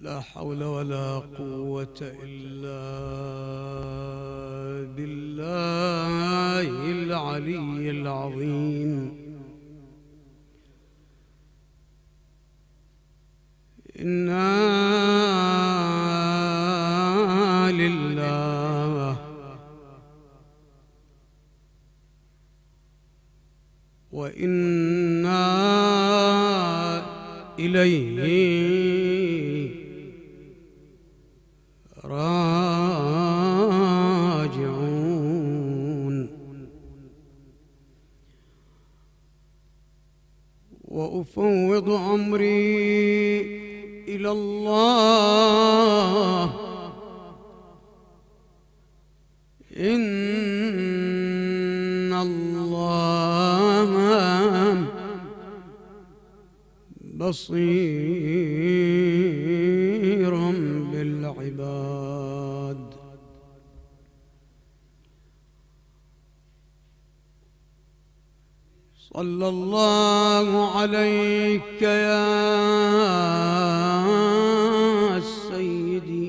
لا حول ولا قوة إلا بالله العلي العظيم. إنا لله وإنا إليه راجعون. وأفوض أمري إلى الله إن الله بصير بالعباد. صلى الله عليك يا سيدي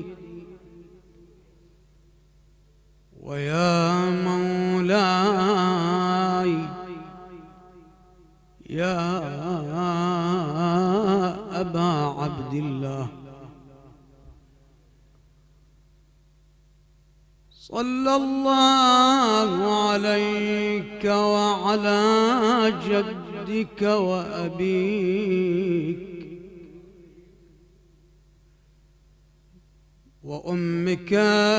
ويا مولاي يا أبا عبد الله. صلى الله عليك وعلى جدك وأبيك وأمك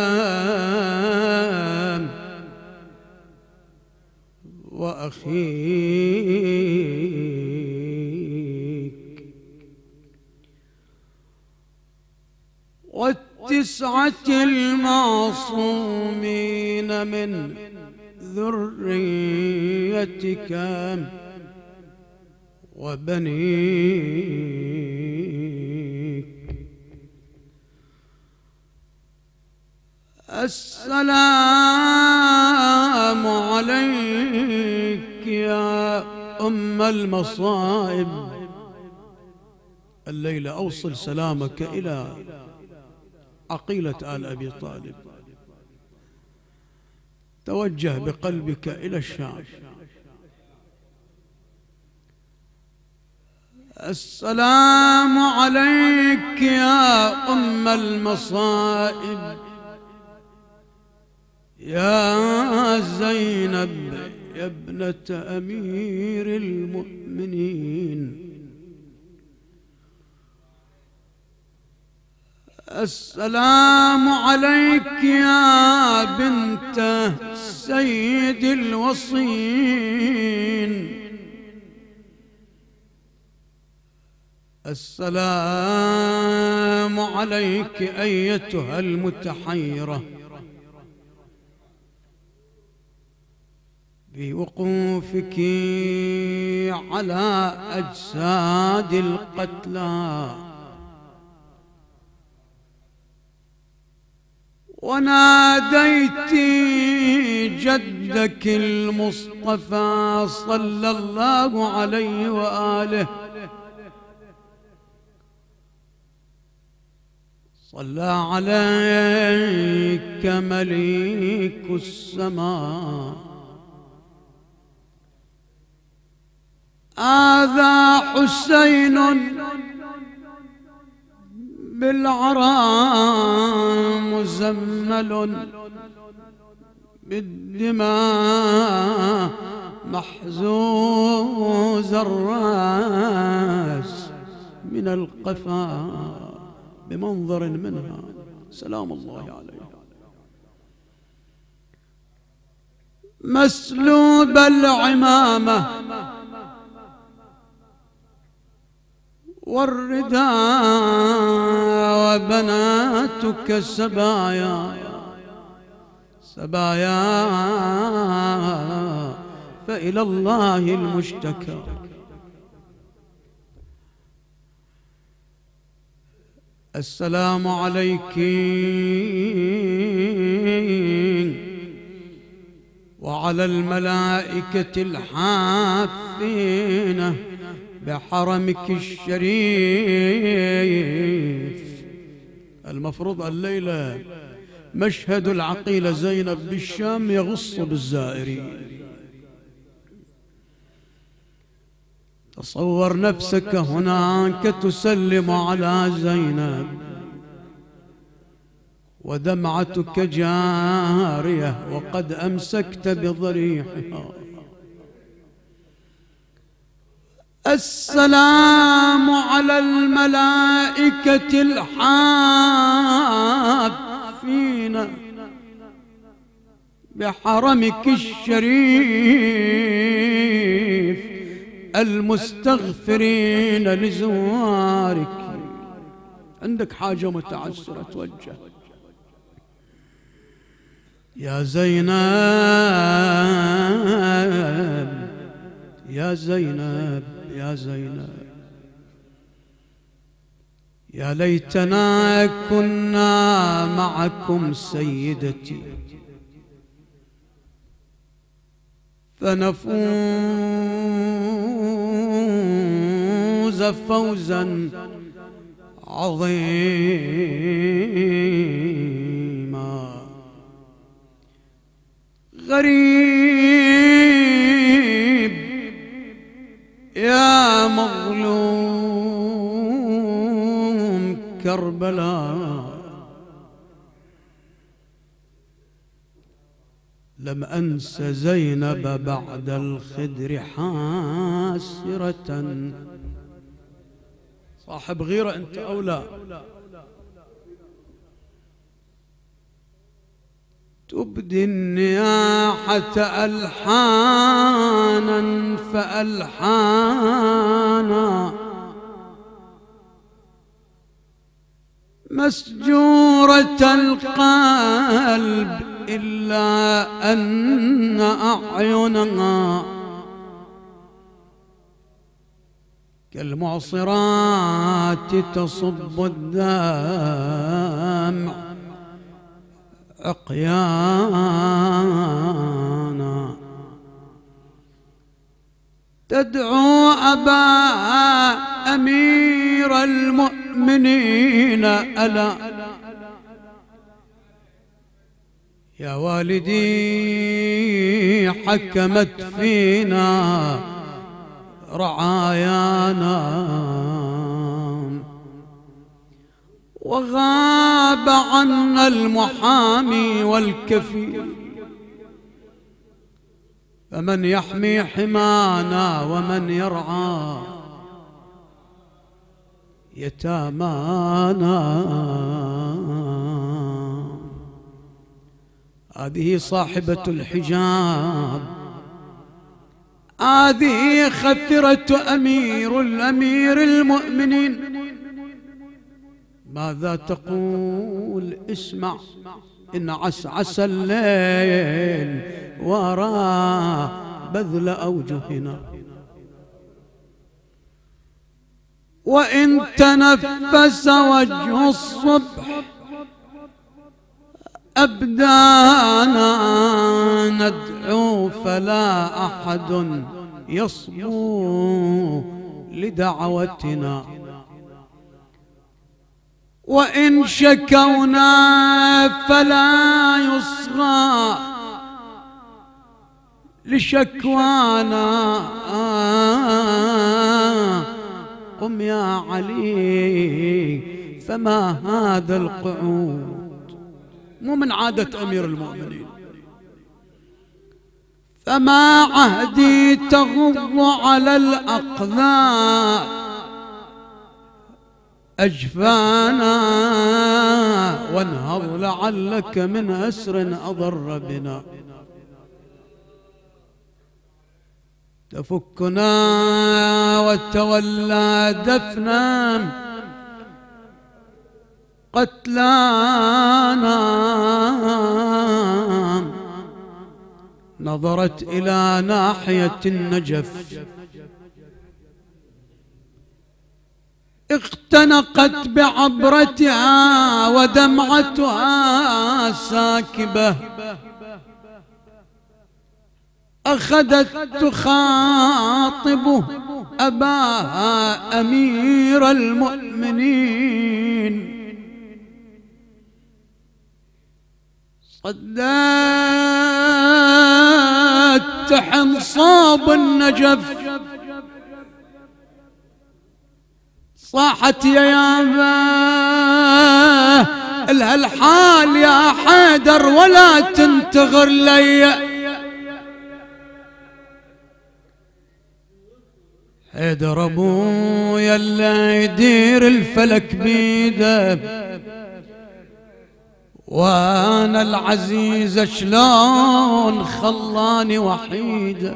وأخيك والتسعة المعصومين من ذريتك وبنيك. السلام عليك يا أم المصائب. الليلة أوصل سلامك إلى عقيلة آل أبي طالب، توجه بقلبك إلى الشام. السلام عليك يا أم المصائب يا زينب يا ابنة أمير المؤمنين. السلام عليك يا بنت سيد الوصين. السلام عليك أيتها المتحيرة بوقوفك على أجساد القتلى وناديت جدك المصطفى صلى الله عليه وآله. صلى عليك مليك السماء. هذا حسين بالعراء مزمل بالدماء محزوز الرأس من القفا بمنظر منها. سلام الله عليه. مسلوب العمامة والرداء وبناتك سبايا سبايا فإلى الله المشتكى. السلام عليك وعلى الملائكة الحافين بحرمك الشريف المفروض الليلة مشهد العقيلة زينب بالشام يغص بالزائرين. تصور نفسك هناك تسلم على زينب ودمعتك جارية وقد أمسكت بضريحها. السلام على الملائكة الحافين بحرمك الشريف المستغفرين لزوارك. عندك حاجة متعسرة توجه يا زينب، يا زينب، يا زينب، يا ليتنا كنا معكم سيدتي فنفوز فوزا عظيما. غريب يا مظلوم كربلاء، لم أنس زينب بعد الخدر حاسرة. صاحب غيرة أنت أولى. تبدي النياحة ألحانا فألحانا مسجورة القلب إلا أن أعينها كالمعصرات تصب الدمع عقيانا. تدعو أبا أمير المؤمنين ألا يا والدي حكمت فينا رعايانا وغاب عنا المحامي والكفيل، فمن يحمي حمانا ومن يرعى يتامانا. هذه صاحبة الحجاب، هذه خثرة أمير المؤمنين. ماذا تقول؟ اسمع. إن عسعس الليل وراء بذل أوجهنا، وإن تنفس وجه الصبح أبدانا ندعو فلا أحد يصبو لدعوتنا، وإن شكونا فلا يصغى لشكوانا. قم يا علي فما هذا القعود؟ مو من عادة أمير المؤمنين. فما عهدي تغض على الأقذار أجفانا وانهض لعلك من أسر أضر بنا. تفكنا وتولى دفنا قتلانا. نظرت إلى ناحية النجف اختنقت بعبرتها ودمعتها ساكبة، أخذت تخاطب أباها أمير المؤمنين. صدت تحن صوب النجف صاحت يا يابا الها الحال يا حيدر ولا تنتظر لي. حيدر ابويا اللي يدير الفلك بيده وانا العزيزة شلون خلاني وحيدة.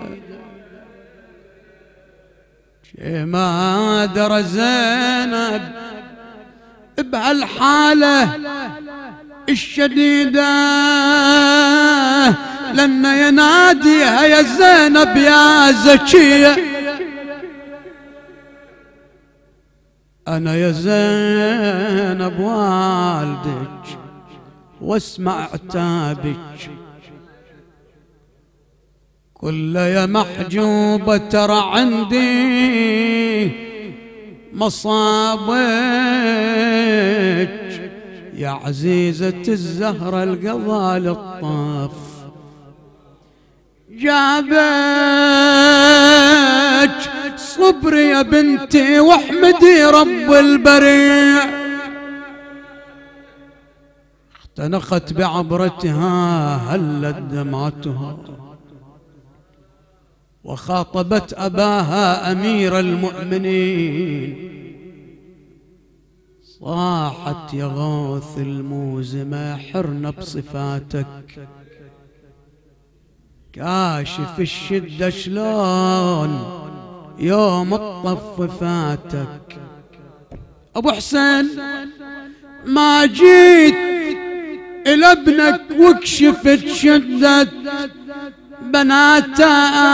شي ما درى زينب بهالحالة الشديدة لن يناديها يا زينب يا زكية. أنا يا زينب والدك واسمع عتابك كل يا محجوبة ترى عندي مصابك يا عزيزة الزهرة القضاء للطاف جابك صبري يا بنتي واحمدي رب البريع. اختنقت بعبرتها هلت دمعتها وخاطبت أباها أمير المؤمنين صاحت يا غوث الموزمة حرنا بصفاتك كاشف الشدة شلون يوم الطف فاتك. أبو حسين ما جيت إلى ابنك وكشفت شدة بناتك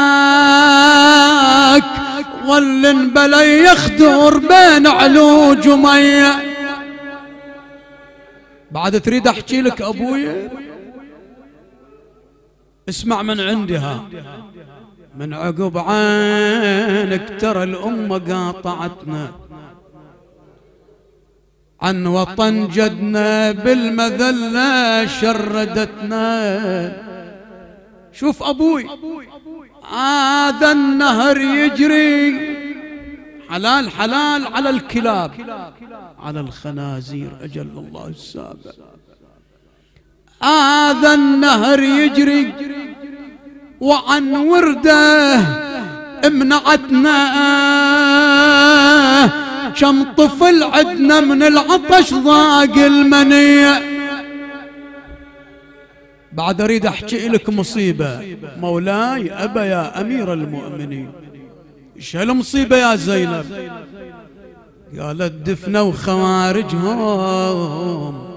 ظل بلي يخدر بين علوج ومية. بعد تريد احكي لك ابويا اسمع من عندها من عقب عينك ترى الأمة قاطعتنا عن وطن جدنا بالمذلة شردتنا. شوف أبوي هذا النهر يجري حلال حلال على الكلاب على الخنازير أجل الله السابع. هذا النهر يجري وعن ورده امنعتنا كم طفل عدنا من العطش ضاق المنية. بعد اريد احكي لك مصيبة مولاي ابا يا امير المؤمنين. ايش هالمصيبة يا زينب؟ قالت دفنوا خوارجهم.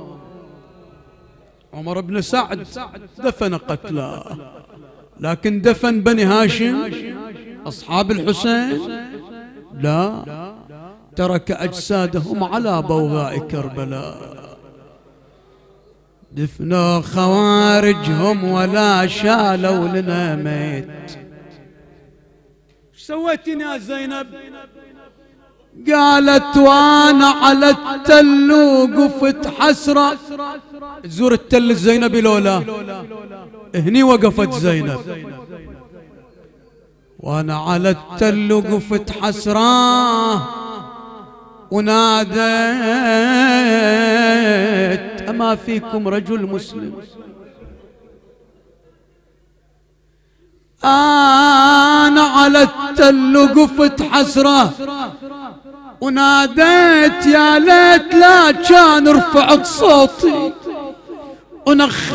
عمر بن سعد دفن قتلاه لكن دفن بني هاشم أصحاب الحسين لا، ترك أجسادهم على بوغاء كربلاء. دفنوا خوارجهم ولا شالوا لنا ميت. ايش سويتين يا زينب؟ قالت وانا على التل وقفت حسرة. تزور التل الزينبي لولا هني وقفت زينب. وانا على التل وقفت حسرة وناديت اما فيكم رجل مسلم؟ انا على التل وقفت حسرة وناديت يا ليت لا كان رفعت صوتي ونخيت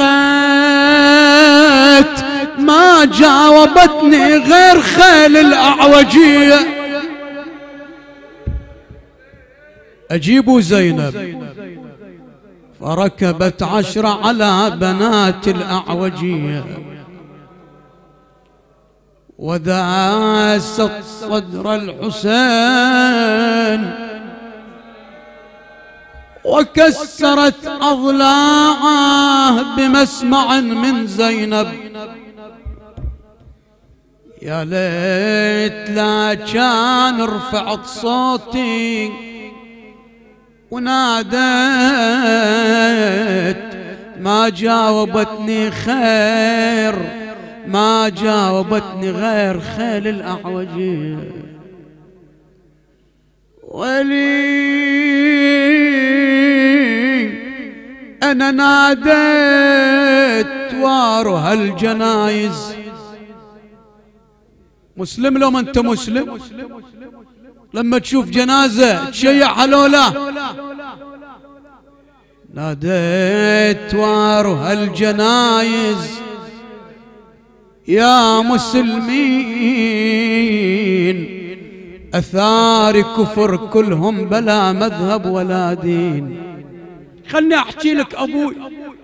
ما جاوبتني غير خيل الأعوجية. أجيبوا زينب فركبت 10 على بنات الأعوجية وداست صدر الحسين وكسرت أضلاعه بمسمع من زينب. يا ليت لا كان رفعت صوتي وناديت ما جاوبتني خير، ما جاوبتني غير خيل الأعوجية. ولي أنا ناديت وارو هالجنايز. مسلم لو ما أنت مسلم لما تشوف جنازة تشيع هلولا؟ ناديت وارو هالجنايز يا مسلمين، أثار كفر كلهم بلا مذهب ولا دين. خلني أحكي لك أبوي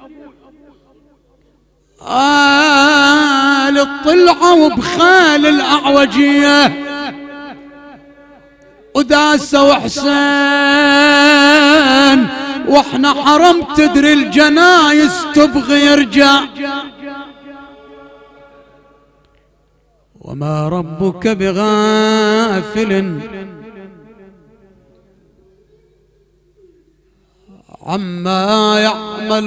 طلعوا بخال الأعوجية وداسوا حسين، واحنا حرم تدري الجنايز تبغي يرجع. وما ربك بغافل عما يعمل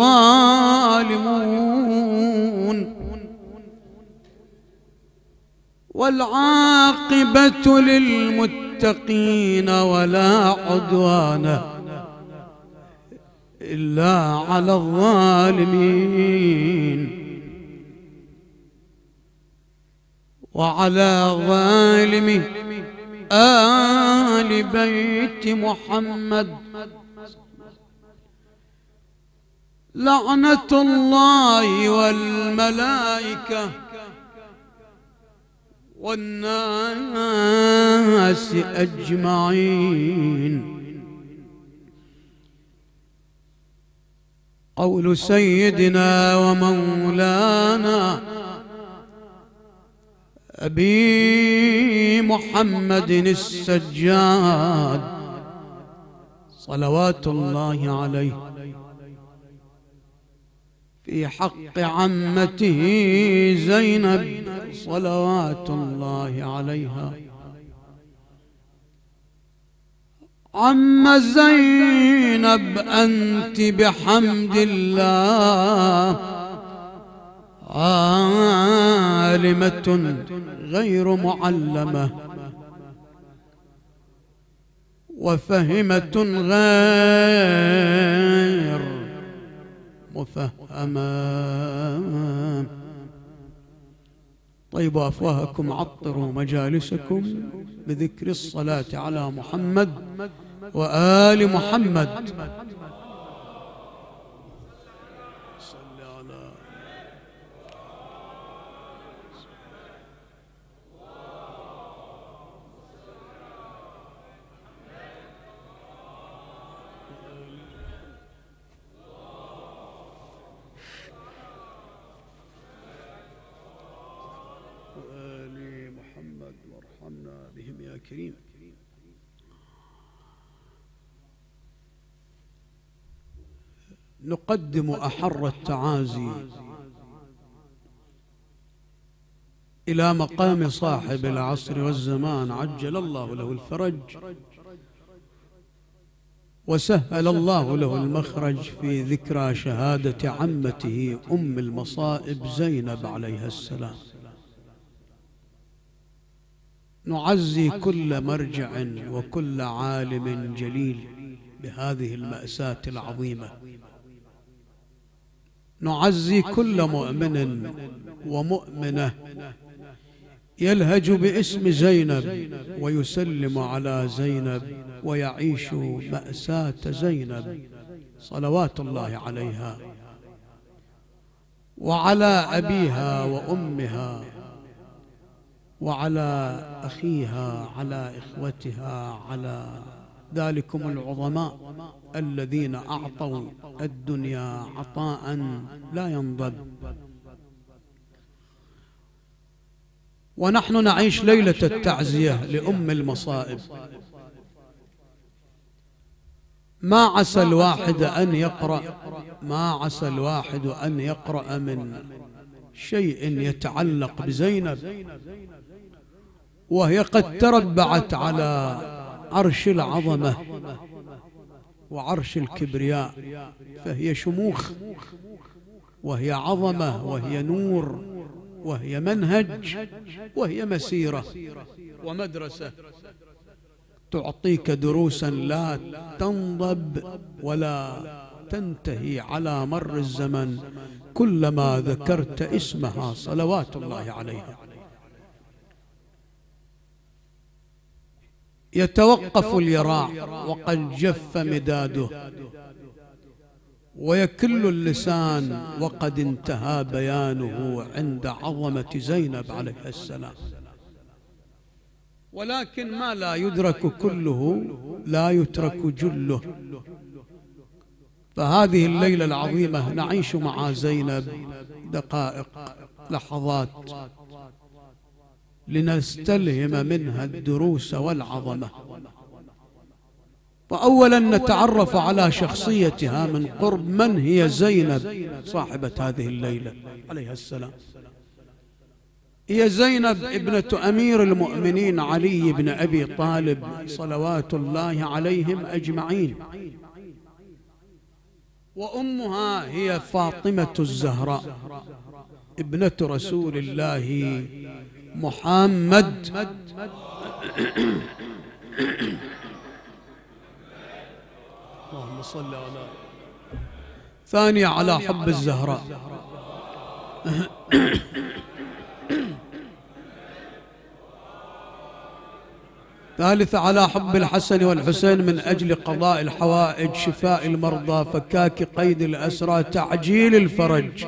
الظالمون، والعاقبة للمتقين ولا عدوان إلا على الظالمين. وعلى ظالم آل بيت محمد لعنة الله والملائكة والناس أجمعين. قول سيدنا ومولانا أبي محمد السجاد صلوات الله عليه في حق عمته زينب صلوات الله عليها: عم زينب أنت بحمد الله عالمة غير معلمة، وفهمة غير مفهمة. طيبوا أفواهكم، عطروا مجالسكم بذكر الصلاة على محمد وآل محمد. كريم. نقدم أحر التعازي إلى مقام صاحب العصر والزمان عجل الله له الفرج وسهل الله له المخرج في ذكرى شهادة عمته أم المصائب زينب عليها السلام. نعزي كل مرجع وكل عالم جليل بهذه المأساة العظيمة. نعزي كل مؤمن ومؤمنة يلهج باسم زينب ويسلم على زينب ويعيش مأساة زينب صلوات الله عليها وعلى أبيها وأمها وعلى أخيها على إخوتها على ذلكم العظماء الذين أعطوا الدنيا عطاء لا ينضب. ونحن نعيش ليلة التعزية لأم المصائب. ما عسى الواحد أن يقرأ من شيء يتعلق بزينب وهي قد تربعت على عرش العظمة وعرش الكبرياء، فهي شموخ وهي عظمة وهي نور وهي منهج وهي مسيرة ومدرسة تعطيك دروسا لا تنضب ولا تنتهي على مر الزمن كلما ذكرت اسمها صلوات الله عليها. يتوقف اليراع وقد جف مداده، ويكل اللسان وقد انتهى بيانه عند عظمة زينب عليه السلام. ولكن ما لا يدرك كله لا يترك جله، فهذه الليلة العظيمة نعيش مع زينب دقائق لحظات لنستلهم منها الدروس والعظمة. فأولا نتعرف على شخصيتها من قرب. من هي زينب صاحبة هذه الليلة عليها السلام؟ هي زينب ابنة أمير المؤمنين علي بن أبي طالب صلوات الله عليهم أجمعين، وأمها هي فاطمة الزهراء ابنة رسول الله محمد اللهم صل على. ثانية على حب الزهراء. ثالثة على حب الحسن والحسين من أجل قضاء الحوائج، شفاء المرضى، فكاك قيد الأسرى، تعجيل الفرج.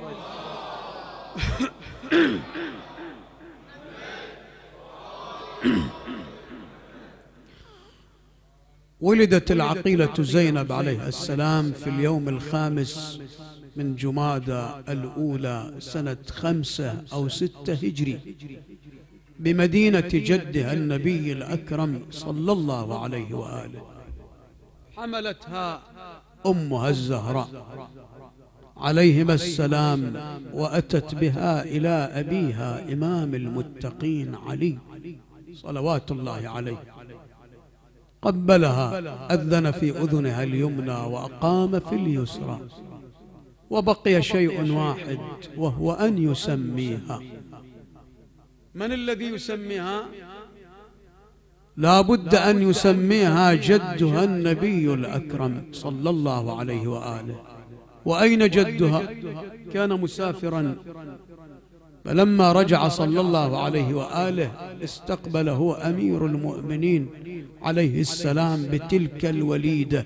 ولدت العقيلة زينب عليه السلام في اليوم 5 من جمادى الأولى سنة 5 أو 6 هجري بمدينة جدها النبي الأكرم صلى الله عليه وآله. حملتها أمها الزهراء عليهما السلام، وأتت بها إلى أبيها إمام المتقين علي صلوات الله عليه. قبلها، أذن في أذنها اليمنى وأقام في اليسرى، وبقي شيء واحد وهو أن يسميها. من الذي يسميها؟ لا بد أن يسميها جدها النبي الأكرم صلى الله عليه وآله. وأين جدها؟ كان مسافرا، فلما رجع صلى الله عليه وآله استقبله أمير المؤمنين عليه السلام بتلك الوليدة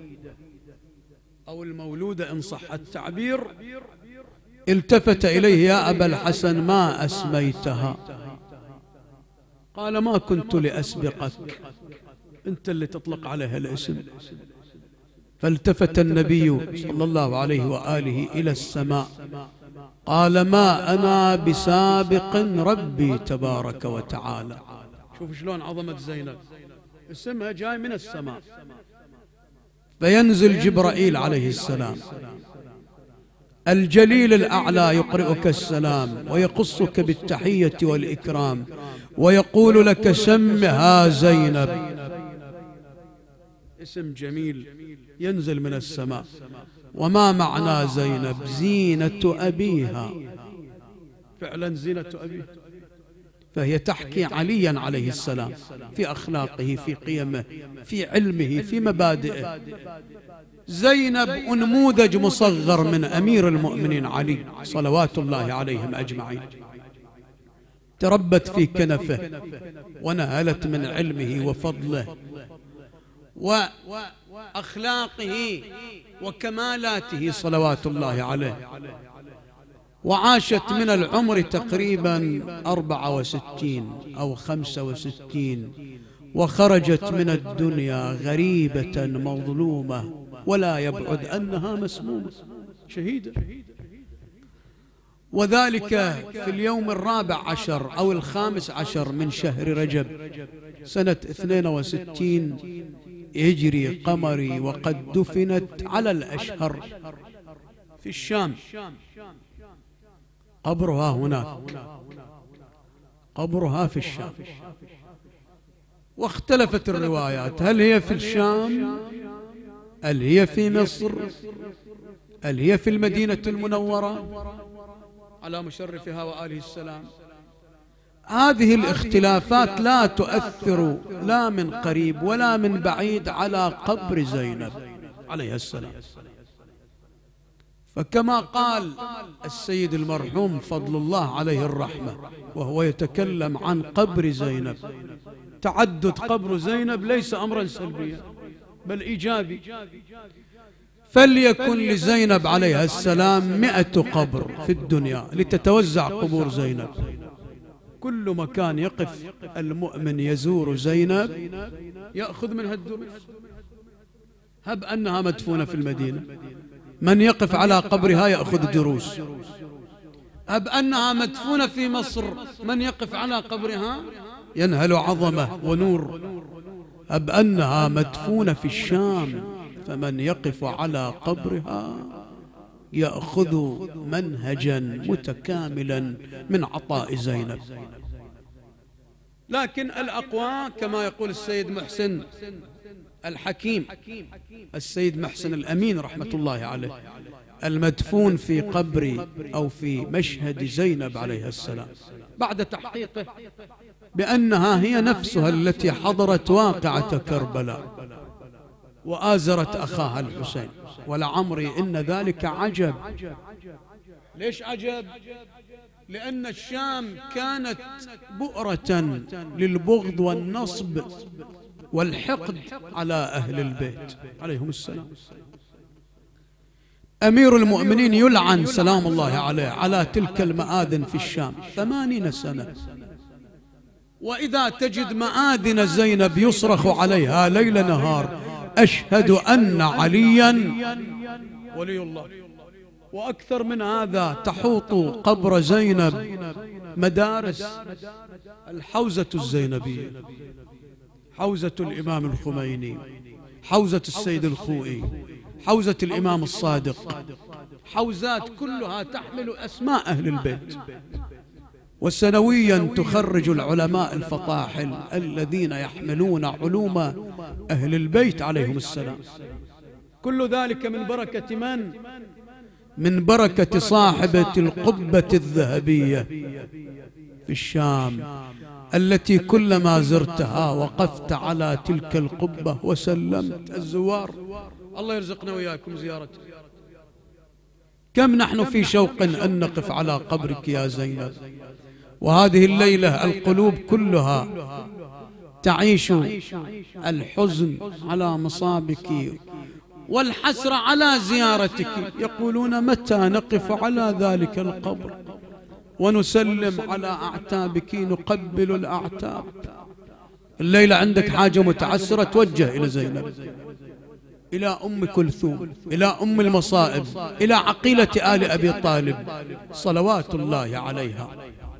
أو المولودة إن صح التعبير. التفت إليه: يا أبا الحسن ما أسميتها؟ قال: ما كنت لأسبقك، أنت اللي تطلق عليها الاسم. فالتفت النبي صلى الله عليه وآله إلى السماء قال: ما أنا بسابق ربي تبارك وتعالى. شوف شلون عظمة زينب، اسمها جاي من السماء. فينزل جبرائيل عليه السلام الجليل الأعلى يقرئك السلام ويقصك بالتحية والإكرام ويقول لك: سمها زينب. اسم جميل ينزل من السماء. وما معنى زينب؟ زينة أبيها، فعلا زينة أبيها. فهي تحكي عليا عليه السلام في أخلاقه، في قيمه، في علمه، في مبادئه. زينب نموذج مصغر من أمير المؤمنين علي صلوات الله عليهم أجمعين. تربت في كنفه ونهلت من علمه وفضله وأخلاقه وكمالاته صلوات الله عليه. وعاشت من العمر تقريبا 64 أو 65، وخرجت من الدنيا غريبة مظلومة، ولا يبعد أنها مسمومة شهيدة. وذلك في اليوم 14 أو 15 من شهر رجب سنة 62 هجري قمري، وقد دفنت على الأشهر في الشام. قبرها هناك، قبرها في الشام. واختلفت الروايات، هل هي في الشام هل هي في مصر؟ هل هي في المدينة المنورة على مشرفها وآله السلام؟ هذه الاختلافات لا تؤثر لا من قريب ولا من بعيد على قبر زينب عليها السلام. فكما قال السيد المرحوم فضل الله عليه الرحمة وهو يتكلم عن قبر زينب: تعدد قبر زينب ليس أمرا سلبيا بل إيجابي، فليكن لزينب عليها السلام 100 قبر في الدنيا لتتوزع قبور زينب. كل مكان يقف المؤمن يزور زينب يأخذ منها الدروس. هب أنها مدفونة في المدينة، من يقف على قبرها يأخذ دروس. هب أنها مدفونة في مصر، من يقف على قبرها ينهل عظمة ونور. هب أنها مدفونة في الشام، فمن يقف على قبرها يأخذ منهجا متكاملا من عطاء زينب. لكن الأقوى كما يقول السيد محسن الحكيم، السيد محسن الأمين رحمة الله عليه، المدفون في قبر أو في مشهد زينب عليها السلام بعد تحقيقه بأنها هي نفسها التي حضرت واقعة كربلاء وآزرت أخاها الحسين، ولعمري إن ذلك عجب. ليش عجب؟ لأن الشام كانت بؤرة للبغض والنصب والحقد على أهل البيت عليهم السلام. أمير المؤمنين يلعن سلام الله عليه على تلك المآذن في الشام 80 سنة، وإذا تجد مآذن زينب يصرخ عليها ليل نهار: أشهد أن عليا ولي الله. وأكثر من هذا، تحوط قبر زينب مدارس: الحوزة الزينبية، حوزة الإمام الخميني، حوزة السيد الخوئي، حوزة الإمام الصادق، حوزات كلها تحمل أسماء أهل البيت. وسنويا تخرج العلماء الفطاحل الذين يحملون علوم أهل البيت عليهم السلام. كل ذلك من بركة من؟ من بركة صاحبة القبة الذهبية في الشام، التي كلما زرتها وقفت على تلك القبة وسلمت الزوار. الله يرزقنا وإياكم زيارته. كم نحن في شوق أن نقف على قبرك يا زينب. وهذه الليلة القلوب كلها تعيش الحزن على مصابك والحسرة على زيارتك، يقولون: متى نقف على ذلك القبر ونسلم على أعتابك، نقبل الأعتاب. الليلة عندك حاجة متعسرة، توجه إلى زينب، إلى أم كلثوم، إلى أم المصائب، إلى عقيلة آل أبي طالب صلوات الله عليها.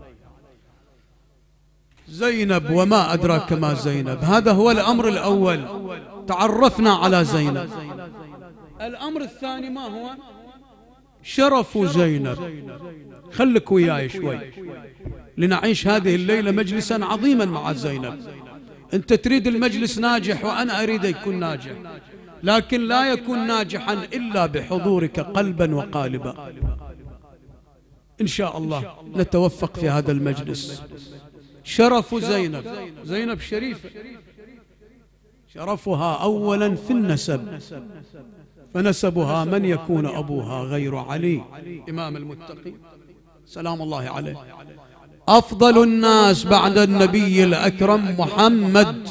زينب وما أدراك ما زينب. هذا هو الأمر الأول، تعرفنا على زينب. الأمر الثاني ما هو؟ شرف زينب. خلك وياي شوي لنعيش هذه الليلة مجلسا عظيما مع زينب. أنت تريد المجلس ناجح وأنا أريد يكون ناجح، لكن لا يكون ناجحا إلا بحضورك قلبا وقالبا. إن شاء الله نتوفق في هذا المجلس. شرف زينب، زينب شريفة، شرفها أولا في النسب، فنسبها من يكون أبوها غير علي إمام المتقين سلام الله عليه. أفضل الناس بعد النبي الأكرم محمد،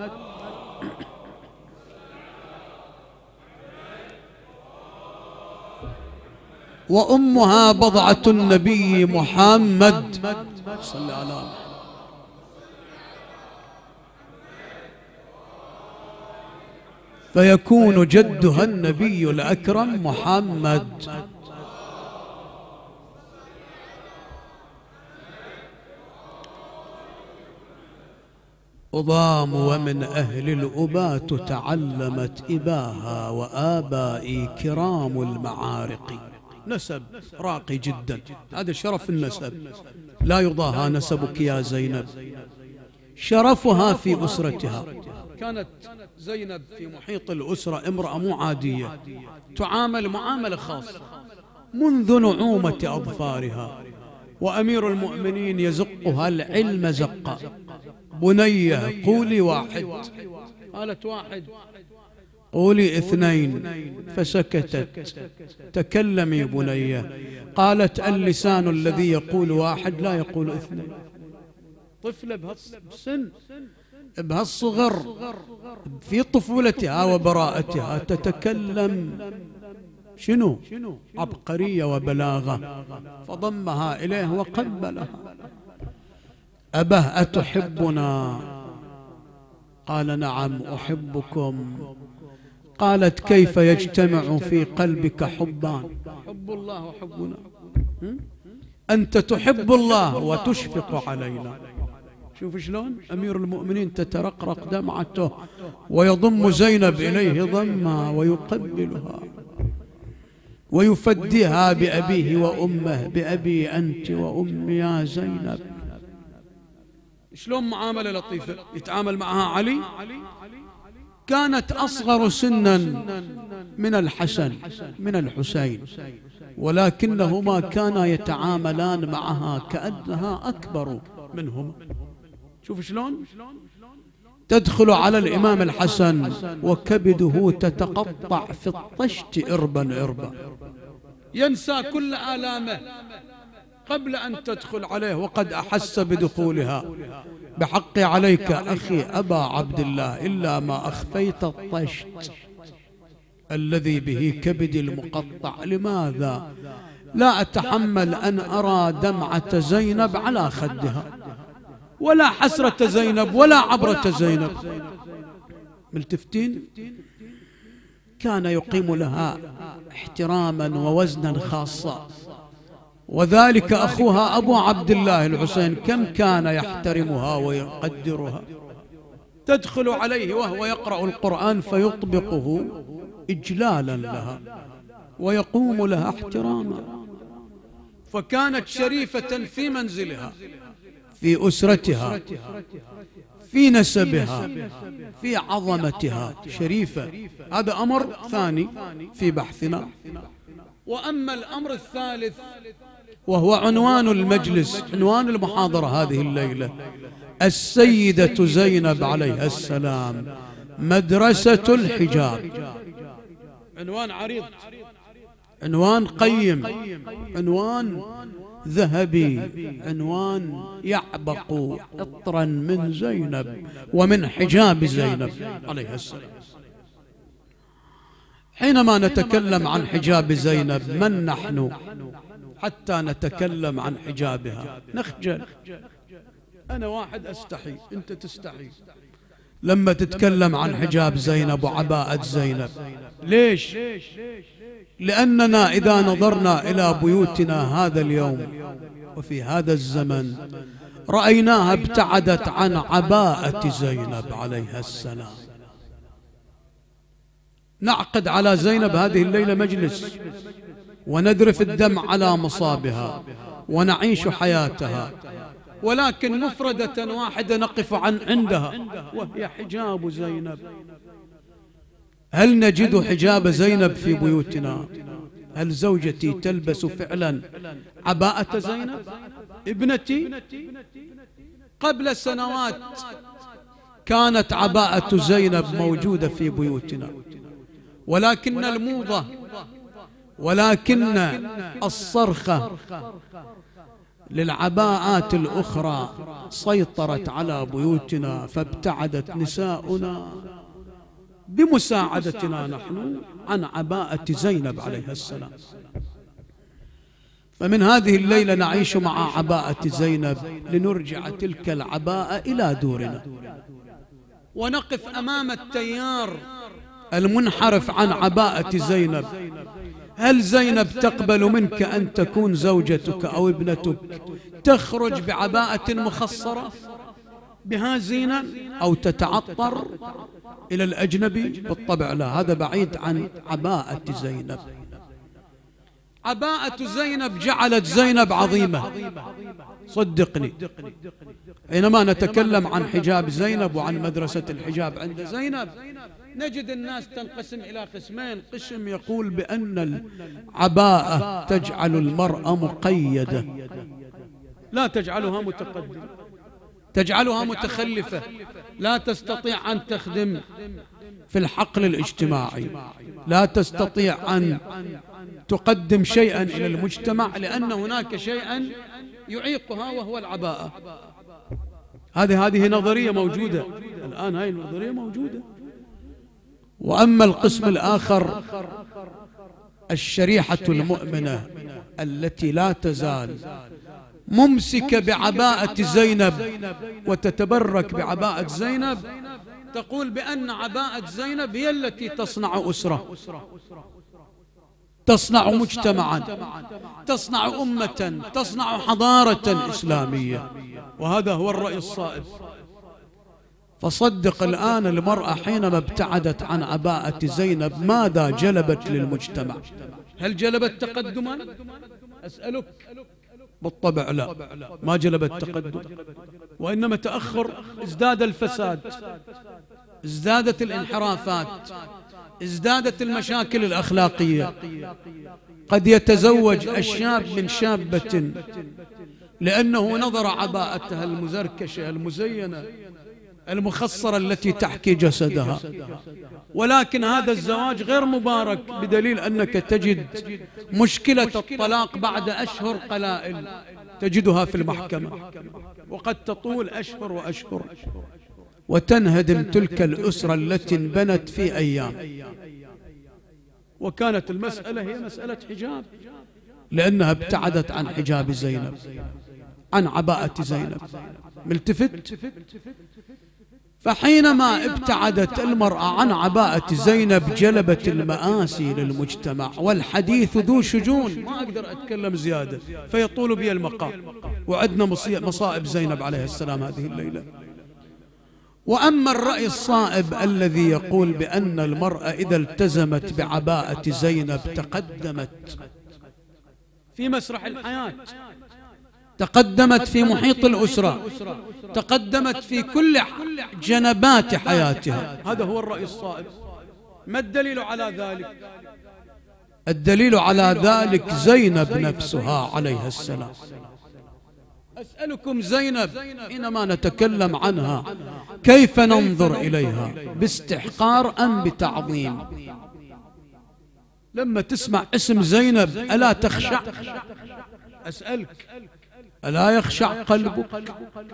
وأمها بضعة النبي محمد صلى على محمد. فيكون جدها النبي الأكرم محمد. أضام ومن أهل الأبات تعلمت إباها وآبائي كرام المعارق. نسب راقي جدا، هذا شرف النسب، لا يضاهى نسبك يا زينب. شرفها في أسرتها، كانت زينب في محيط الأسرة امرأة مو عادية، تعامل معاملة خاصة منذ نعومة أظفارها، وأمير المؤمنين يزقها العلم زقا. بنية قولي واحد، قالت واحد، قولي اثنين، فسكتت. تكلمي بنية، قالت اللسان الذي يقول واحد لا يقول اثنين. طفلة بهالسن بهالصغر في طفولتها وبراءتها تتكلم شنو؟ عبقرية وبلاغة. فضمها إليه وقبلها. أبه أتحبنا؟ قال نعم أحبكم. قالت كيف يجتمع في قلبك حبان؟ حب الله وحبنا. أنت تحب الله وتشفق علينا. شوف شلون أمير المؤمنين تترقرق دمعته ويضم زينب إليه ضما ويقبلها ويفديها بأبيه وأمه، بأبي أنت وأمي يا زينب. شلون معاملة لطيفة يتعامل معها علي. كانت أصغر سنا من الحسن من الحسين، ولكنهما كانا يتعاملان معها كأنها أكبر منهما. شوف شلون تدخل على الإمام الحسن وكبده تتقطع في الطشت إربا إربا، ينسى كل آلامه قبل أن تدخل عليه وقد أحس بدخولها. بحق عليك أخي أبا عبد الله إلا ما أخفيت الطشت الذي به كبدي المقطع. لماذا لا أتحمل أن أرى دمعة زينب على خدها، ولا حسرة زينب ولا عبرة زينب. ملتفتين. كان يقيم لها احتراما ووزنا خاصا، وذلك أخوها أبو عبد الله الحسين كم كان يحترمها ويقدرها. تدخل عليه وهو يقرأ القرآن فيطبقه إجلالا لها ويقوم لها احتراما. فكانت شريفة في منزلها، في أسرتها، في نسبها، في عظمتها، شريفة. هذا أمر ثاني في بحثنا. وأما الأمر الثالث وهو عنوان المجلس، عنوان المحاضرة هذه الليلة: السيدة زينب عليها السلام مدرسة الحجاب. عنوان عريض، عنوان قيم، عنوان ذهبي، عنوان يعبق عطرا من زينب ومن حجاب زينب عليها السلام. حينما نتكلم عن حجاب زينب من نحن حتى نتكلم عن حجابها؟ نخجل. أنا واحد أستحي، أنت تستحي لما تتكلم عن حجاب زينب وعباءة زينب. ليش؟ لأننا إذا نظرنا إلى بيوتنا هذا اليوم وفي هذا الزمن رأيناها ابتعدت عن عباءة زينب عليها السلام. نعقد على زينب هذه الليلة مجلس وندرف الدم على مصابها ونعيش حياتها، ولكن مفردة واحدة نقف عندها وهي حجاب زينب. هل نجد حجاب زينب في بيوتنا؟ هل زوجتي تلبس فعلا عباءة زينب؟ ابنتي قبل سنوات كانت عباءة زينب موجودة في بيوتنا، ولكن الموضة ولكن الصرخة للعباءات الأخرى سيطرت على بيوتنا، فابتعدت نساؤنا بمساعدتنا نحن عن عباءة زينب عليها السلام. فمن هذه الليلة نعيش مع عباءة زينب لنرجع تلك العباءة إلى دورنا ونقف أمام التيار المنحرف عن عباءة زينب. هل زينب تقبل منك أن تكون زوجتك أو ابنتك تخرج بعباءة مخصرة بها زينة أو تتعطر إلى الأجنبي؟ بالطبع لا، هذا بعيد عن عباءة زينب. عباءة زينب جعلت زينب عظيمة، صدقني. حينما نتكلم عن حجاب زينب وعن مدرسة الحجاب عند زينب نجد الناس تنقسم إلى قسمين. قسم يقول بأن العباءة تجعل المرأة مقيدة، لا تجعلها متقدمة، تجعلها متخلفة، لا تستطيع أن تخدم في الحقل الاجتماعي، لا تستطيع أن تقدم شيئا إلى المجتمع، لأن هناك شيئا يعيقها وهو العباءة. هذه نظرية موجودة الآن، هاي النظرية موجودة. وأما القسم الآخر الشريحة المؤمنة التي لا تزال ممسكة بعباءة زينب وتتبرك بعباءة زينب، تقول بأن عباءة زينب هي التي تصنع أسرة، تصنع مجتمعا، تصنع أمة، تصنع حضارة إسلامية. وهذا هو الرأي الصائب. فصدق الآن المرأة حينما ابتعدت عن عباءة زينب ماذا جلبت للمجتمع؟ هل جلبت تقدما؟ أسألك. بالطبع لا، ما جلبت تقدم، وإنما تأخر. ازداد الفساد، ازدادت الانحرافات، ازدادت المشاكل الأخلاقية. قد يتزوج الشاب من شابة لأنه نظر عباءتها المزركشة المزينة المخصرة التي تحكي جسدها، ولكن هذا الزواج غير مبارك، بدليل أنك تجد مشكلة الطلاق بعد أشهر قلائل تجدها في المحكمة، وقد تطول أشهر وأشهر، وتنهدم تلك الأسرة التي انبنت في أيام. وكانت المسألة هي مسألة حجاب، لأنها ابتعدت عن حجاب زينب، عن عباءة زينب. ملتفت؟ فحينما ابتعدت المرأة عن عباءة زينب جلبت المآسي للمجتمع، والحديث ذو شجون، ما أقدر أتكلم زيادة فيطول بي المقام. وعدنا مصائب زينب عليه السلام هذه الليلة. وأما الرأي الصائب الذي يقول بأن المرأة إذا التزمت بعباءة زينب تقدمت في مسرح الحياة، تقدمت في محيط الأسرة، تقدمت في كل جنبات حياتها، هذا هو الرأي الصائب. ما الدليل على ذلك؟ الدليل على ذلك زينب نفسها عليها السلام. أسألكم زينب حينما نتكلم عنها كيف ننظر إليها؟ باستحقار أم بتعظيم؟ لما تسمع اسم زينب ألا تخشع؟ أسألك، ألا يخشع قلبك؟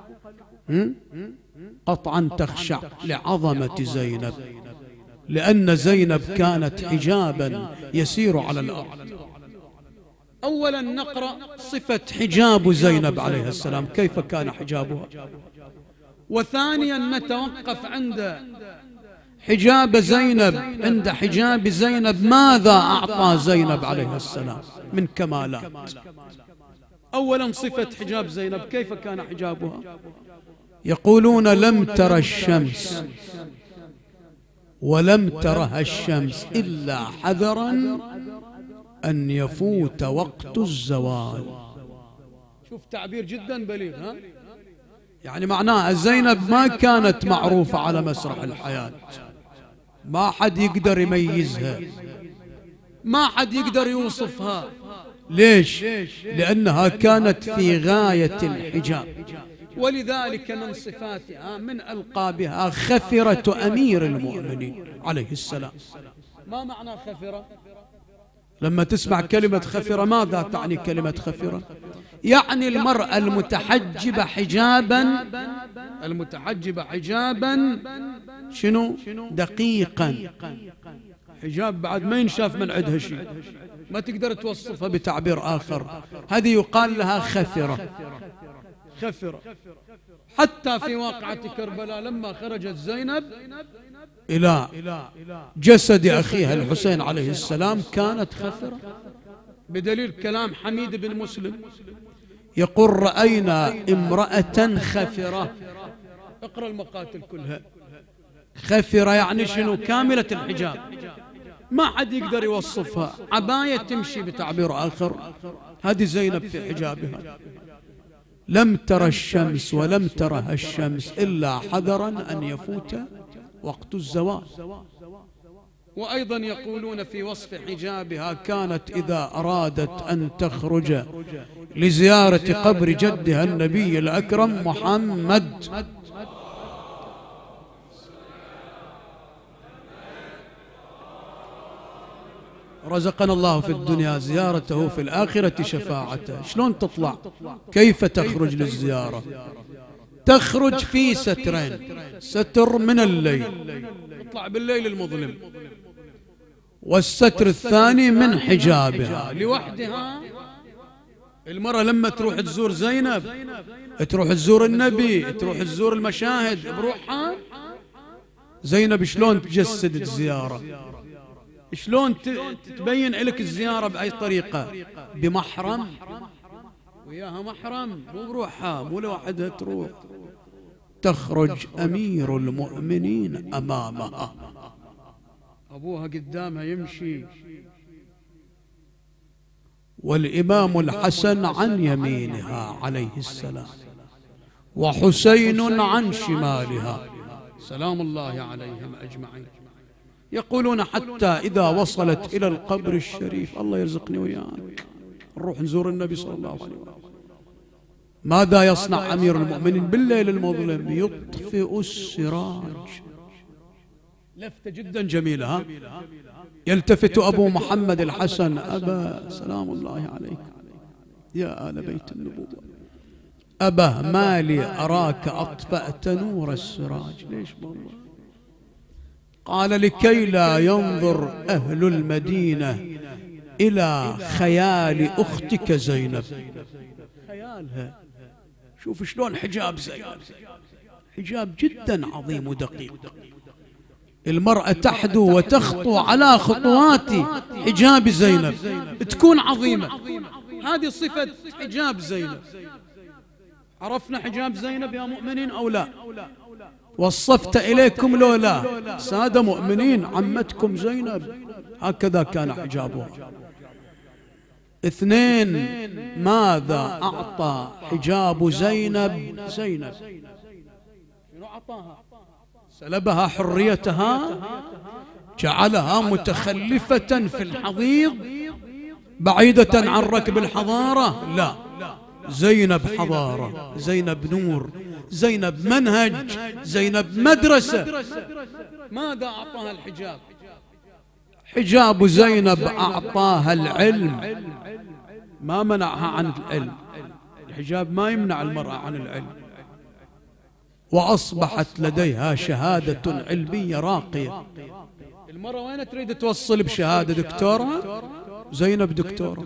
قطعا تخشع لعظمة زينب، لأن زينب كانت حجابا يسير على الأرض. أولا نقرأ صفة حجاب زينب عليه السلام، كيف كان حجابها. وثانيا نتوقف عند حجاب زينب، عند حجاب زينب ماذا أعطى زينب عليه السلام من كمالات. أولا صفة حجاب زينب، كيف كان حجابها؟ يقولون لم تر الشمس ولم ترها الشمس إلا حذرا أن يفوت وقت الزوال. شوف تعبير جدا بليغ، ها؟ يعني معناها زينب ما كانت معروفة على مسرح الحياة، ما حد يقدر يميزها، ما حد يقدر يوصفها. ليش؟ لأنها كانت في غاية الحجاب، ولذلك من صفاتها من ألقابها خفرة أمير المؤمنين عليه السلام. ما معنى خفرة؟ لما تسمع كلمة خفرة ماذا تعني كلمة خفرة؟ يعني المرأة المتحجبة حجابا، المتحجبة حجابا شنو؟ دقيقا، حجاب بعد ما ينشاف من عندها شيء، ما تقدر توصفها بتعبير آخر، هذه يقال لها خفرة. خفرة. حتى في واقعة كربلاء لما خرجت زينب إلى جسد أخيها الحسين عليه السلام كانت خفرة، بدليل كلام حميد بن مسلم يقول رأينا امرأة خفرة. اقرأ المقاتل كلها. خفرة يعني شنو؟ كاملة الحجاب، ما حد يقدر يوصفها، عباية تمشي بتعبير آخر. هذه زينب في حجابها، لم تر الشمس ولم ترها الشمس إلا حذرا أن يفوت وقت الزوال. وأيضا يقولون في وصف حجابها: كانت إذا أرادت أن تخرج لزيارة قبر جدها النبي الأكرم محمد رزقنا الله في الدنيا زيارته، في الآخرة شفاعته. شلون تطلع؟ كيف تخرج للزيارة؟ تخرج في سترين: ستر من الليل، تطلع بالليل المظلم، والستر الثاني من حجابها لوحدها. المرأة لما تروح تزور زينب، تروح تزور النبي، تروح تزور المشاهد بروحها. زينب شلون تجسد الزيارة؟ شلون تبين لك الزيارة بأي طريقة؟ بمحرم، وياها محرم، مو بروحها، مو لوحدها تروح. تخرج أمير المؤمنين أمامها، أبوها قدامها يمشي، والإمام الحسن عن يمينها عليه السلام، وحسين عن شمالها سلام الله عليهم أجمعين. يقولون حتى إذا وصلت إلى القبر الشريف، الله يرزقني وياك نروح نزور النبي صلى الله عليه وسلم، ماذا يصنع أمير المؤمنين بالليل المظلم؟ يطفئ السراج. لفتة جدا جميلة، ها؟ يلتفت أبو محمد الحسن: أبا سلام الله عليك يا آل بيت النبوة، أبا ما لي أراك أطفأت نور السراج. ليش والله؟ قال: لكي لا ينظر أهل المدينة إلى خيال أختك زينب. خيالها، شوف شلون حجاب زينب، حجاب جدا عظيم ودقيق. المرأة تحدو وتخطو على خطوات حجاب زينب، تكون عظيمة. هذه صفة حجاب زينب. عرفنا حجاب زينب يا مؤمنين أو لا؟ وصفت إليكم لو لا؟ سادة مؤمنين، عمتكم زينب هكذا كان حجابها. اثنين: ماذا أعطى حجاب زينب؟ زينب شنو أعطاها؟ سلبها حريتها، جعلها متخلفة في الحضيض بعيدة عن ركب الحضارة. لا، زينب حضارة، زينب نور، زينب منهج، زينب مدرسة. ماذا أعطاها الحجاب؟ حجاب زينب أعطاها العلم، ما منعها عن العلم. الحجاب ما يمنع المرأة عن العلم. وأصبحت لديها شهادة علمية راقية. المرأة وين تريد توصل بشهادة؟ دكتورة؟ زينب دكتورة.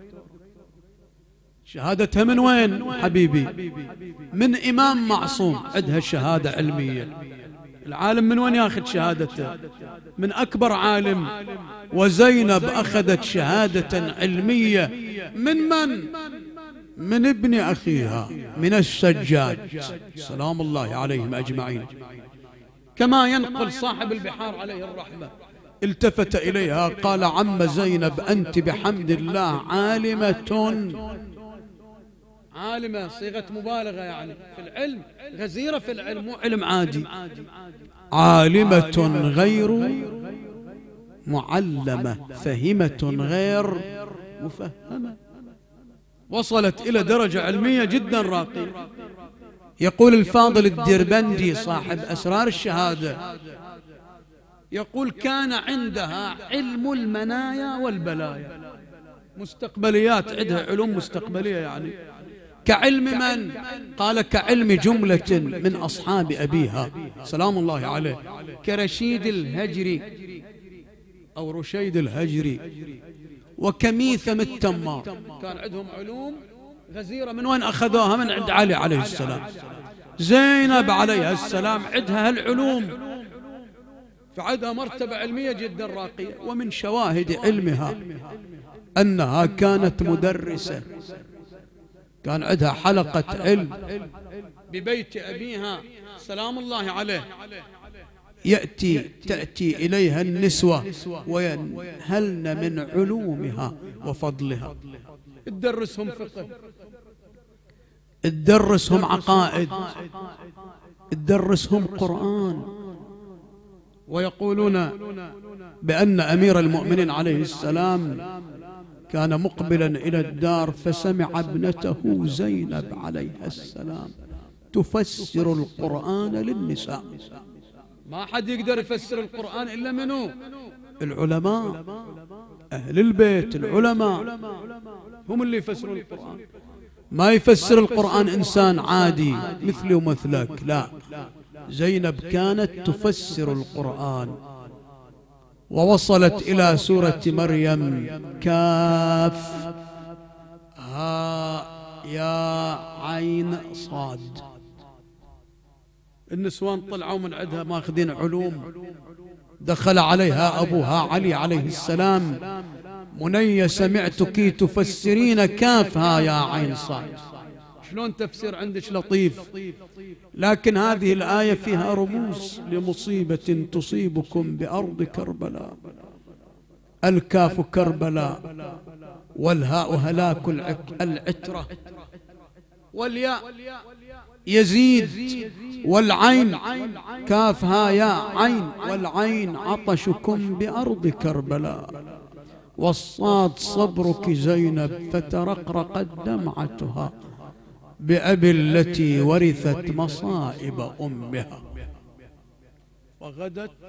شهادتها من وين حبيبي؟ من إمام معصوم، عندها شهادة علمية. العالم من وين ياخذ شهادته؟ من أكبر عالم. وزينب أخذت شهادة علمية من من؟ من ابن أخيها، من السجاد سلام الله عليهم أجمعين. كما ينقل صاحب البحار عليه الرحمة: التفت إليها قال: عم زينب أنت بحمد الله عالمة. عالمة صيغة مبالغة يعني في العلم، غزيرة في العلم، مو علم عادي. عالمة غير معلمة، فهمة غير مفهمة. وصلت إلى درجة علمية جدا راقية. يقول الفاضل الديربندي صاحب أسرار الشهادة، يقول: كان عندها علم المنايا والبلايا. مستقبليات، عندها علوم مستقبلية يعني. كعلم من؟ قال: كعلم جملة من أصحاب أبيها سلام الله عليه، كرشيد الهجري أو رشيد الهجري وكميثم التمار. كان عندهم علوم غزيرة. من وين أخذوها؟ من عند علي عليه السلام. زينب عليها السلام عندها هالعلوم، فعندها مرتبة علمية جدا راقية. ومن شواهد علمها أنها كانت مدرسة، كان عندها حلقة علم ببيت أبيها سلام الله عليه. تأتي إليها النسوة وينهلن من علومها وفضلها. تدرسهم فقه، تدرسهم عقائد، تدرسهم قرآن. ويقولون بأن أمير المؤمنين عليه السلام كان مقبلا إلى الدار فسمع ابنته زينب عليها السلام تفسر القرآن للنساء. ما حد يقدر يفسر القرآن إلا منه؟ العلماء، أهل البيت، العلماء هم اللي يفسرون القرآن. ما يفسر القرآن إنسان عادي مثلي ومثلك، لا، زينب كانت تفسر القرآن. ووصلت إلى سورة مريم كاف ها يا عين صاد. النسوان طلعوا من عندها ماخذين علوم. دخل عليها أبوها علي عليه السلام: مني سمعتك تفسرين كاف ها يا عين صاد. شلون تفسير عندك لطيف، لكن هذه الآية فيها رموز لمصيبة تصيبكم بأرض كربلاء. الكاف كربلاء، والهاء هلاك العترة، والياء يزيد، والعين كاف ها يا عين، والعين عطشكم بأرض كربلاء، والصاد صبرك زينب فترقرقت دمعتها بأبي التي ورثت مصائب أمها، وغدت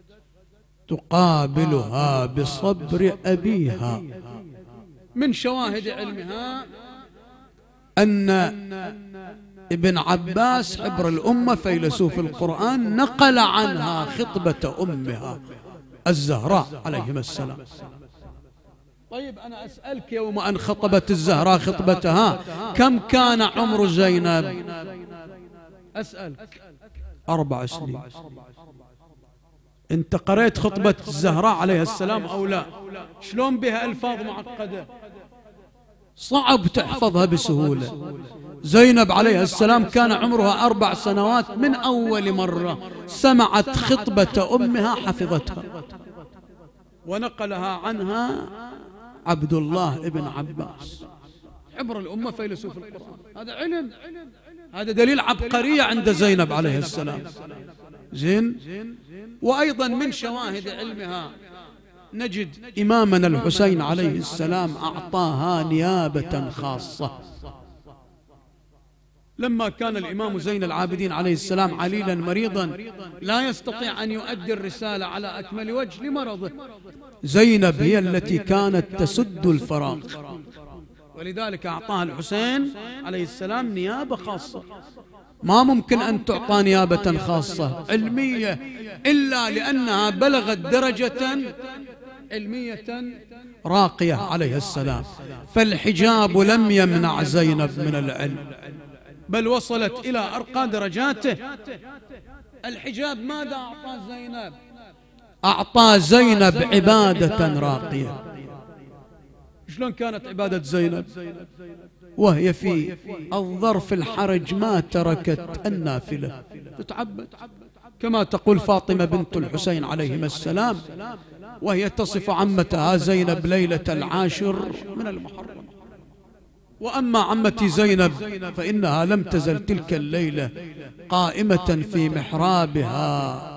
تقابلها بصبر أبيها. من شواهد علمها أن ابن عباس حبر الأمة فيلسوف القرآن نقل عنها خطبة أمها الزهراء عليهما السلام. طيب أنا أسألك، يوم أن خطبت الزهراء خطبتها كم كان عمر زينب؟ أسألك 4 سنين. أنت قرأت خطبة الزهراء عليها السلام أو لا؟ شلون بها ألفاظ معقدة صعب تحفظها بسهولة. زينب عليها السلام كان عمرها 4 سنوات من أول مرة سمعت خطبة أمها حفظتها، ونقلها عنها عبد الله ابن عباس حبر الأمة فيلسوف القرآن. هذا علم، هذا دليل عبقرية عند زينب عليه السلام. زين. وأيضا من شواهد علمها نجد إمامنا الحسين عليه السلام أعطاها نيابة خاصة. لما كان الإمام زين العابدين عليه السلام عليلا مريضا لا يستطيع أن يؤدي الرسالة على أكمل وجه لمرضه، زينب هي التي كانت تسد الفراغ، ولذلك أعطاها الحسين عليه السلام نيابة خاصة. ما ممكن أن تعطى نيابة خاصة علمية إلا لأنها بلغت درجة علمية راقية عليه السلام. فالحجاب لم يمنع زينب من العلم، بل وصلت إلى أرقى درجاته. الحجاب ماذا أعطى زينب؟ أعطى زينب عبادة راقية. شلون كانت عبادة زينب؟ وهي في الظرف الحرج ما تركت النافلة تتعبد، كما تقول فاطمة بنت الحسين عليهما السلام وهي تصف عمتها زينب ليلة 10 من المحرم: وأما عمتي زينب فإنها لم تزل تلك الليلة قائمة في محرابها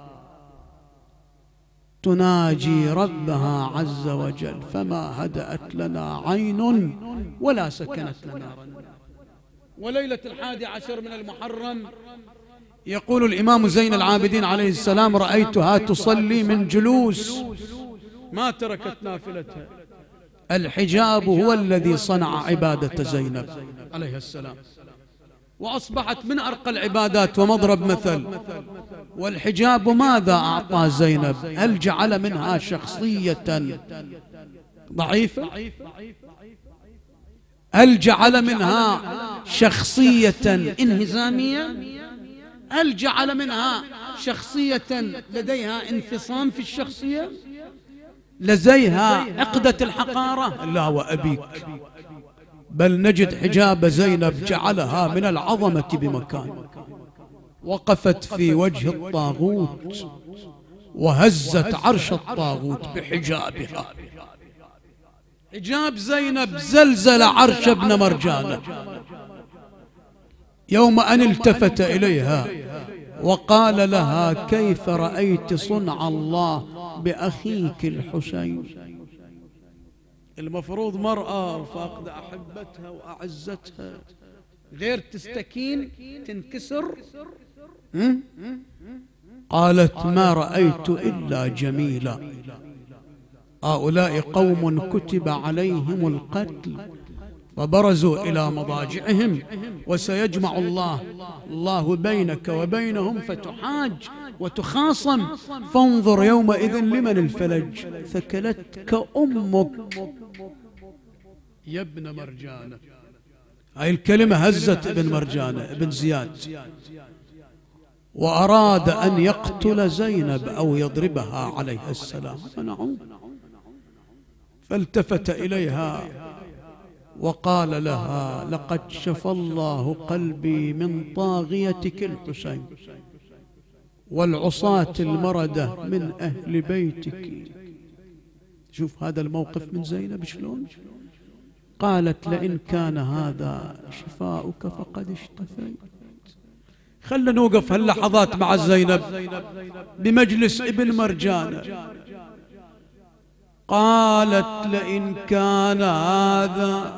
تناجي ربها عز وجل، فما هدأت لنا عين ولا سكنت لنا. وليلة 11 من المحرم يقول الإمام زين العابدين عليه السلام: رأيتها تصلي من جلوس ما تركت نافلتها. الحجاب هو الذي صنع عبادة زينب عليه السلام، وأصبحت من أرقى العبادات ومضرب مثل. والحجاب ماذا أعطى زينب؟ هل جعل منها شخصية ضعيفة؟ هل جعل منها شخصية انهزامية؟ هل جعل منها شخصية لديها انفصام في الشخصية؟ لديها عقدة الحقارة؟ لا وأبيك، بل نجد حجاب زينب جعلها من العظمة بمكان. وقفت في وجه الطاغوت وهزت عرش الطاغوت بحجابها. حجاب زينب زلزل عرش ابن مرجانة يوم أن التفت إليها وقال لها: كيف رأيت صنع الله بأخيك الحسين؟ المفروض مرأة فاقدة أحبتها وأعزتها غير تستكين تنكسر. قالت: ما رأيت إلا جميلا. هؤلاء قوم كتب عليهم القتل فبرزوا إلى مضاجعهم، وسيجمع الله بينك وبينهم فتحاج وتخاصم، فانظر يومئذ لمن الفلج، ثكلتك أمك يا ابن مرجانة. هاي الكلمة هزت ابن مرجانة ابن زياد، وأراد أن يقتل زينب أو يضربها عليها السلام، منعوه. فالتفت إليها وقال لها: لقد شفى الله قلبي من طاغيتك الحسين والعصاة المردة من أهل بيتك. شوف هذا الموقف من زينب شلون. قالت: لئن كان هذا شفاؤك فقد اشتفيت. خلنا نوقف هاللحظات مع زينب بمجلس ابن مرجانة. قالت: لئن كان هذا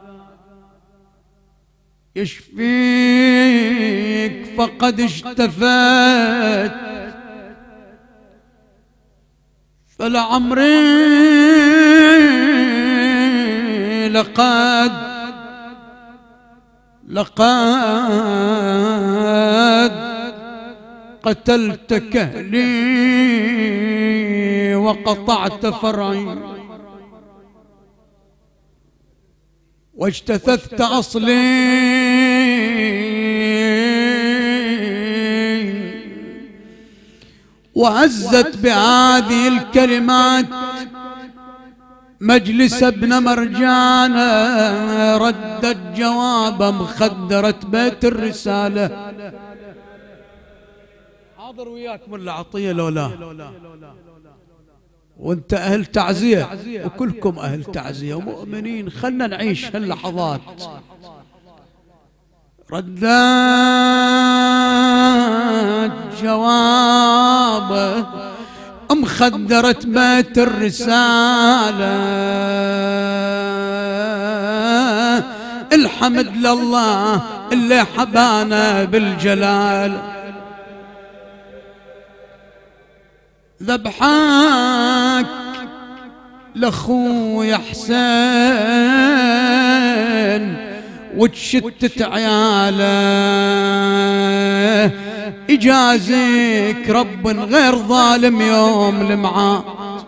يشفيك فقد اشتفيت، فلعمري لقد قتلت كهلي وقطعت فرعي واجتثثت أصلي، وهزت بهذه الكلمات مجلس ابن مرجانة. ردت جوابا مخدرت بيت الرسالة. حاضر وياك ملا عطية لولا، وانت أهل تعزية وكلكم أهل تعزية ومؤمنين. خلنا نعيش هاللحظات. ردت جوابه مخدرت بيت الرسالة. الحمد لله اللي حبانا بالجلال، ذبحك لأخوي حسين وتشتت عياله، يجازيك رب غير ظالم يوم المعاد.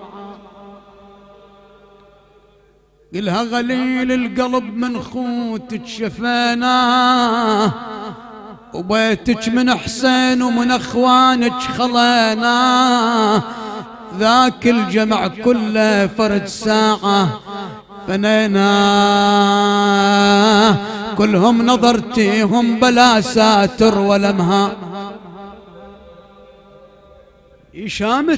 قلها غليل القلب من خوتك شفيناه، وبيتك من حسين ومن اخوانك خليناه، ذاك الجمع كله فرد ساعة فنيناه، كلهم نظرتيهم بلا ساتر ولا مها. شامت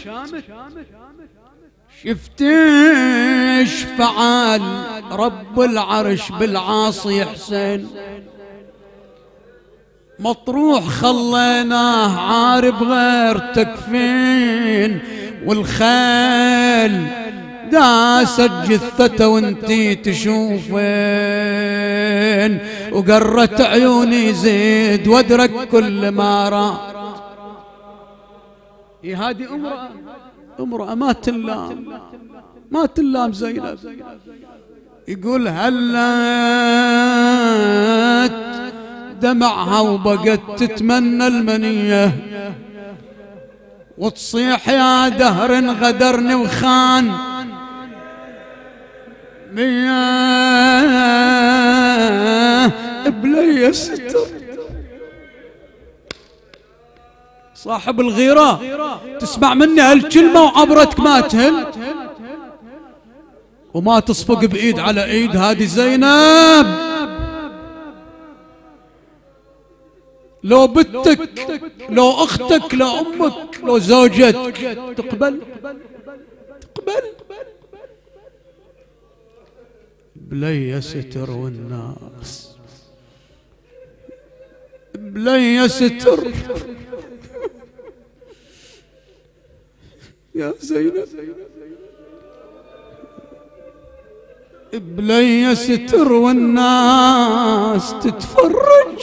شفتيش فعال رب العرش بالعاصي حسين، مطروح خليناه عارب غير تكفين، والخيل داست جثته وانتي تشوفين، وقرت عيوني زيد وادرك كل ما رأى. هذه امرأة ما تلام زينب. يقول هلت دمعها وبقت تتمنى المنية، وتصيح يا دهر غدرني وخان بلي ستر. صاحب الغيرة تسمع مني هالكلمة وعبرتك ما تهل وما تصفق بإيد على إيد. هذه زينب لو بنتك، لو أختك، لو أمك، لو زوجتك، تقبل؟ تقبل؟ بلي ستر والناس، بلي ستر يا زينب، بلي ستر والناس تتفرج،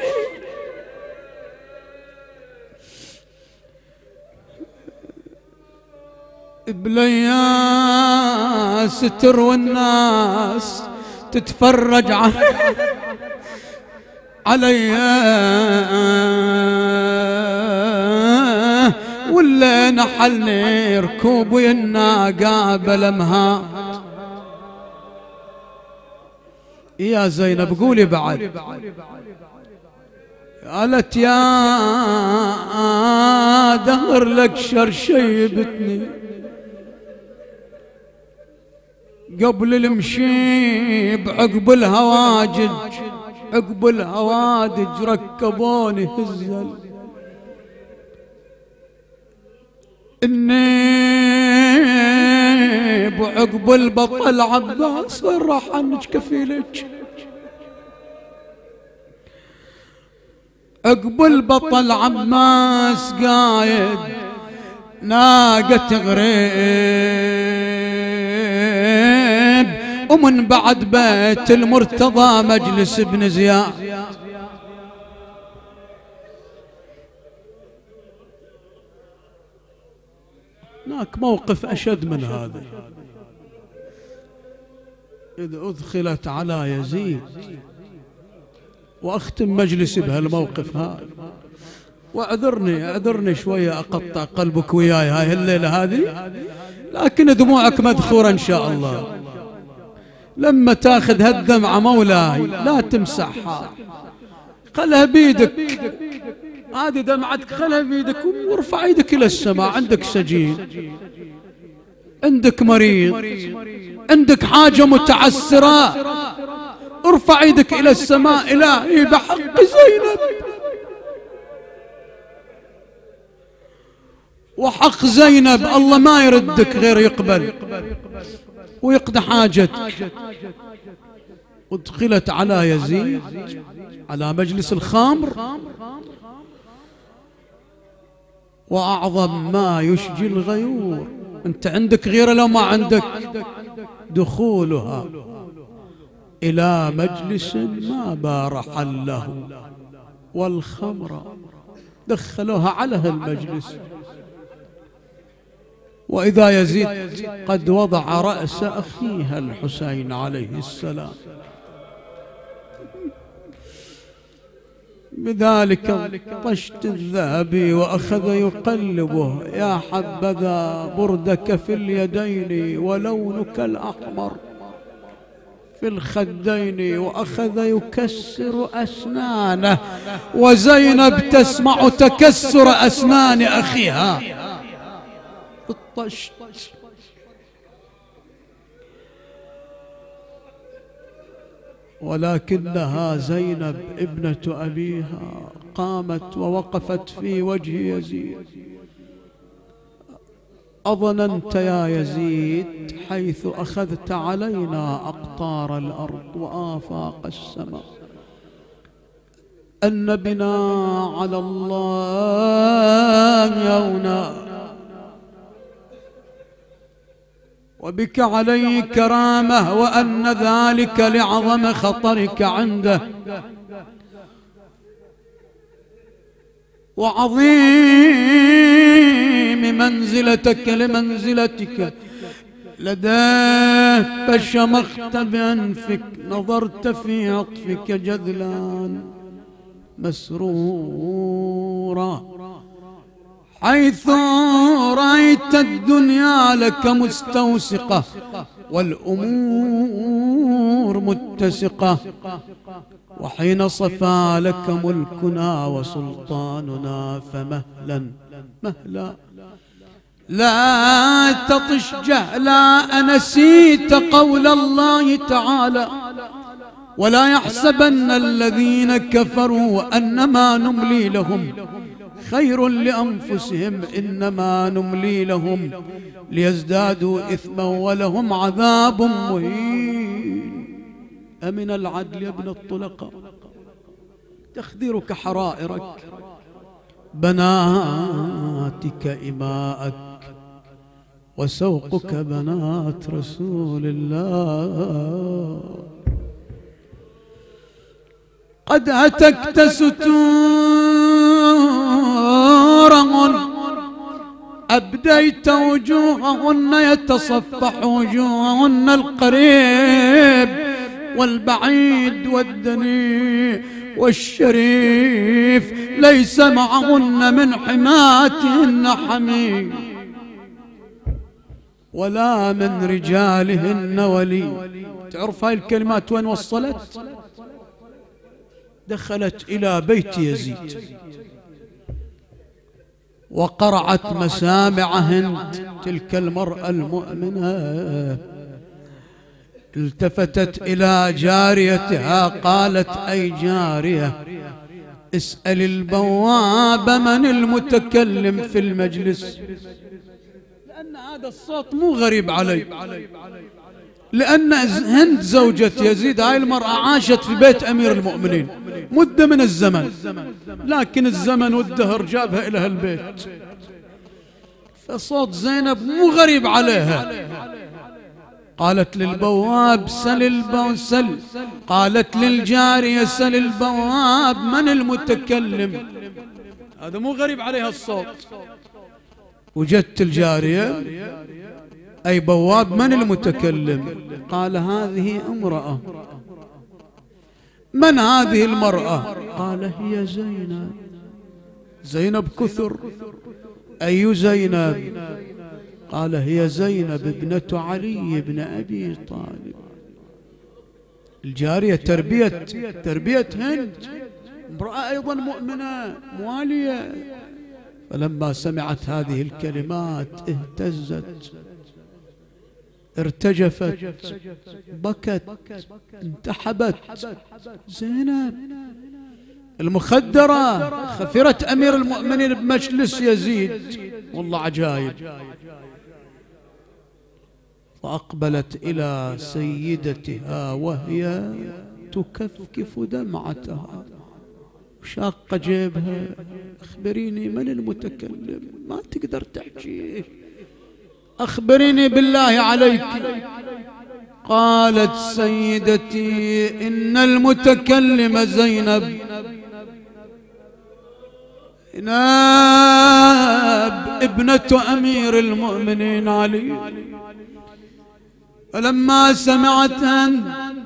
بلي ستر والناس تتفرج علي، ولا نحلني ركوب الناقة بلمها. يا زينب قولي بعد. قالت يا دهر لك شر شيبتني، قبل المشيب عقب الهواجج، عقب الهوادج ركبوني هزل، النيب عقب البطل عباس وين راح عنك كفيلك، عقب البطل عباس قايد ناقة غريب، ومن بعد بيت المرتضى مجلس ابن زياد. هناك موقف أشد من هذا، إذ أدخلت على يزيد، وأختم مجلسي بهالموقف هذا، واعذرني شوية أقطع قلبك وياي هاي الليلة هذه، لكن دموعك مدخورة إن شاء الله. لما تاخذ هالدمعة مولاي لا تمسحها، خلها بيدك، هذه دمعتك خلها بيدك وارفع ايدك إلى السماء. عندك سجين، عندك مريض، عندك حاجة متعسرة، ارفع ايدك إلى السماء. إلهي بحق زينب وحق زينب الله ما يردك غير يقبل ويقضي حاجتك. ودخلت على يزيد على مجلس الخمر، وأعظم ما يشجي الغيور، أنت عندك غيره لو ما عندك، دخولها إلى مجلس ما بارح له والخمر، دخلوها على هالمجلس، وإذا يزيد قد وضع رأس أخيها الحسين عليه السلام، بذلك طشت الذهبي وأخذ يقلبه، يا حبذا بردك في اليدين ولونك الأحمر في الخدين، وأخذ يكسر أسنانه، وزينب تسمع تكسر أسنان أخيها. الطشت ولكنها زينب ابنة أبيها قامت ووقفت في وجه يزيد. أظننت يا يزيد حيث أخذت علينا أقطار الأرض وآفاق السماء أن بنا على الله يونا، وبك عليه كرامة، وأن ذلك لعظم خطرك عنده وعظيم منزلتك لمنزلتك لديه، فشمخت بأنفك، نظرت في عطفك جذلان مسرورا، حيث رأيت الدنيا لك مستوسقة والأمور متسقة، وحين صفى لك ملكنا وسلطاننا فمهلا مهلا لا تطش جهلا، أنسيت قول الله تعالى ولا يحسبن الذين كفروا أنما نملي لهم خير لأنفسهم إنما نملي لهم ليزدادوا إثما ولهم عذاب مهين. أمن العدل يا ابن الطلقاء تخدرك حرائرك بناتك إماءك وسوقك بنات رسول الله. قد هتكت ستورهن أبديت وجوههن يتصفح وجوههن القريب والبعيد والدني والشريف ليس معهن من حماتهن حميم ولا من رجالهن ولي. تعرف هاي الكلمات وين وصلت؟ دخلت إلى بيت يزيد وقرعت مسامع هند تلك المرأة المؤمنة. التفتت إلى جاريتها قالت أي جارية اسأل البواب من المتكلم في المجلس، لأن هذا الصوت مو غريب علي، لأن هند زوجة يزيد هاي المرأة عاشت في بيت أمير المؤمنين مدة من الزمن، لكن الزمن والدهر جابها إلى هالبيت، فصوت زينب مو غريب عليها. قالت للبواب سل قالت للجارية سل البواب من المتكلم، هذا مو غريب عليها الصوت. وجدت الجارية أي بواب من المتكلم؟ قال هذه امرأة. من هذه المرأة؟ قال هي زينب. زينب كثر، أي زينب؟ قال هي زينب ابنة علي بن أبي طالب. الجارية تربية هند، امرأة أيضا مؤمنة موالية. فلما سمعت هذه الكلمات اهتزت ارتجفت بكت انتحبت. زينب المخدرة خفرت أمير المؤمنين بمجلس يزيد، والله عجائب. فأقبلت إلى سيدتها وهي تكفكف دمعتها وشاق جيبها. أخبريني من المتكلم، ما تقدر تحكي، أخبريني بالله عليك. قالت سيدتي إن المتكلم زينب ابنة أمير المؤمنين علي. فلما سمعت هند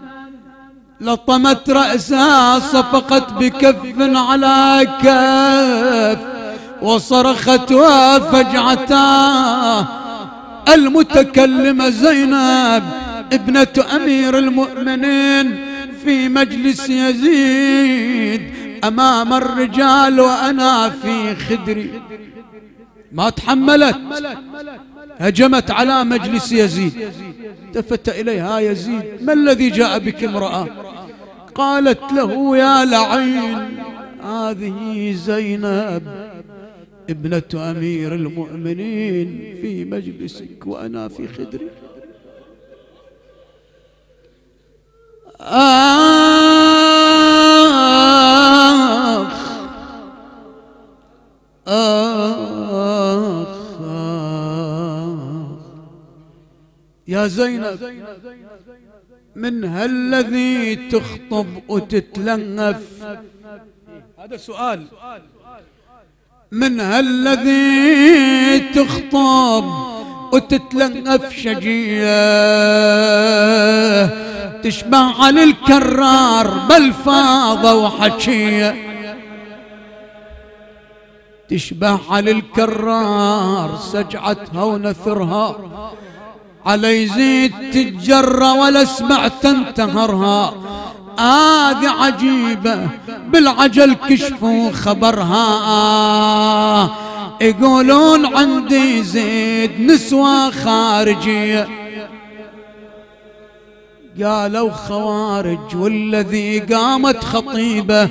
لطمت رأسها صفقت بكف على كف وصرخت وفجعتا المتكلمة زينب ابنة أمير المؤمنين في مجلس يزيد أمام الرجال وأنا في خدري. ما تحملت، هجمت على مجلس يزيد. التفت إليها يزيد ما الذي جاء بك امرأة؟ قالت له يا لعين هذه زينب ابنة أمير المؤمنين في مجلسك وأنا في خدري. يا زينب من هالذي تخطب وتتلنف؟ هذا سؤال. من هالذي تخطب وتتلنف شجية تشبه علي الكرار بلفاظة وحكية، تشبه علي الكرار سجعتها ونثرها على يزيد تتجرى ولا سمعت انتهرها. هذه عجيبة بالعجل كشفوا خبرها يقولون عندي زيد نسوة خارجية. قالوا خوارج والذي قامت خطيبة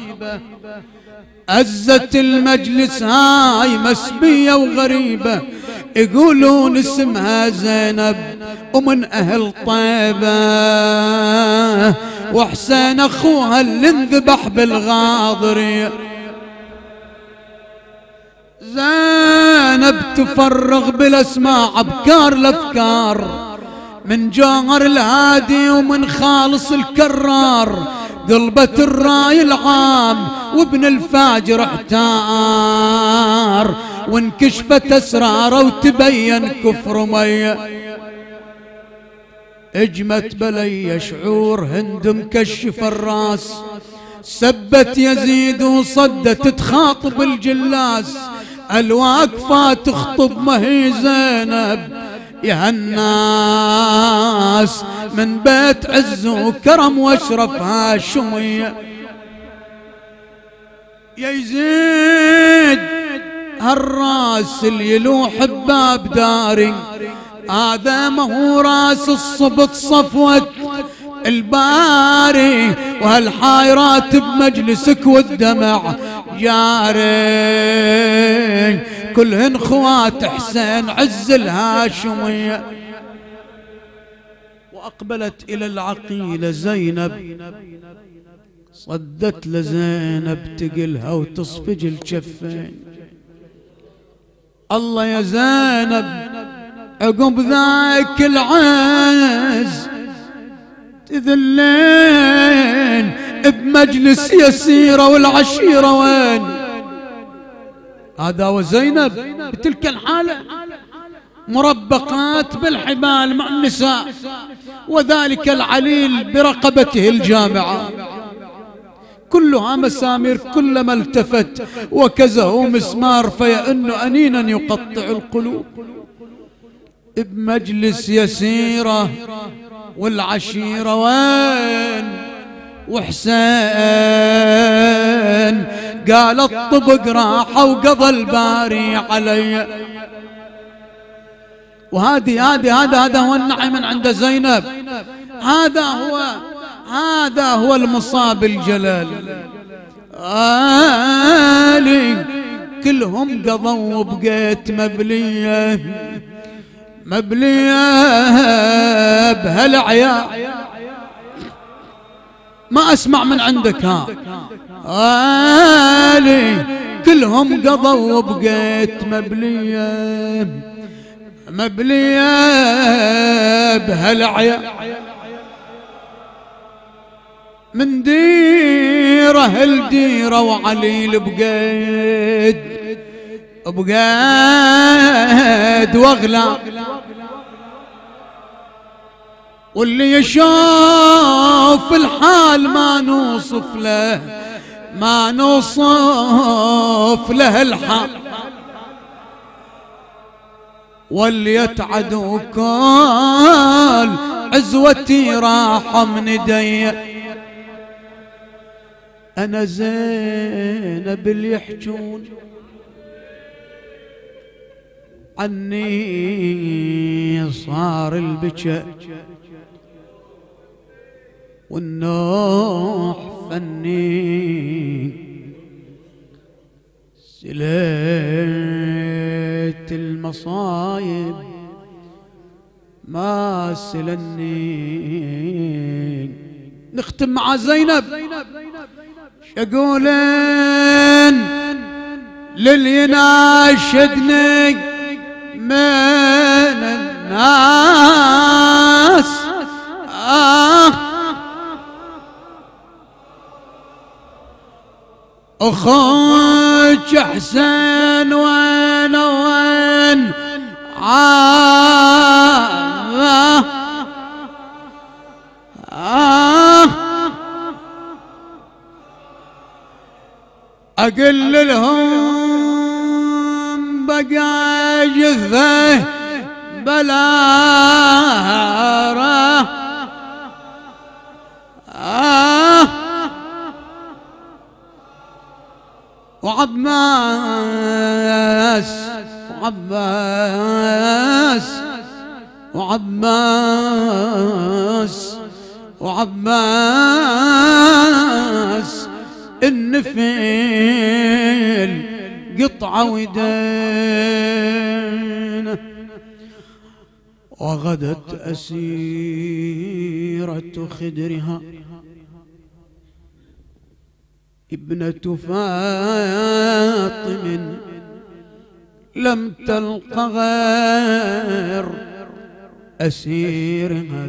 أزت المجلس هاي مسبية وغريبة، يقولون اسمها زينب ومن أهل طيبة، وحسين أخوها اللي انذبح بالغاضرية. زينب تفرغ بالأسماع أبكار الأفكار من جوهر الهادي ومن خالص الكرار، قلبت الراي العام وابن الفاجر احتار، وانكشفت أسراره وتبين كفر مية. اجمت بلي شعور هند مكشف الراس، سبت يزيد وصدت تخاطب الجلاس، الواقفة تخطب ما هي زينب يا الناس من بيت عز وكرم واشرف هاشمية. يا يزيد هالراس اللي يلوح بباب داري، هذا ما هو راس الصبط صفوة الباري، وهالحايرات بمجلسك والدمع جاري، كلهن خوات حسين عز الهاشمية. وأقبلت إلى العقيلة زينب، صدت لزينب تقلها وتصفج الجفين. الله يا زينب عقب ذاك العز تذلين بمجلس يسيرة والعشيرة وين؟ هذا وزينب بتلك الحالة مربقات بالحبال مع النساء، وذلك العليل برقبته الجامعة، كلها مسامير، كلما التفت وكزه مسمار فيئن أنينا يقطع القلوب. بمجلس يسيرة والعشيرة وين؟ وحسين قال الطبق راحة وقضى الباري علي. هذا هو النعي من عند زينب، هذا هو المصاب الجلال. آلي كلهم قضوا وبقيت مبلية بهالعيا، ما أسمع من عندك. آلي كلهم قضوا وبقيت مبلية بهالعيا، من ديره الديره وعليل بقيد واغلى، واللي يشوف الحال ما نوصف له الحال، واللي يتعدوا كل عزوتي راح من يدي. أنا زينب اللي يحجون عني صار البكاء والنوح فني، سليت المصايب ما سلني. نختم مع زينب، شقولن للي يناشدني من الناس، أخوك حسين وين أقل لهم بقى جثة بلارة، وعباس النفل قطعة ودينه. وغدت أسيرة خدرها ابنة فاطم لم تلق غير أسيرها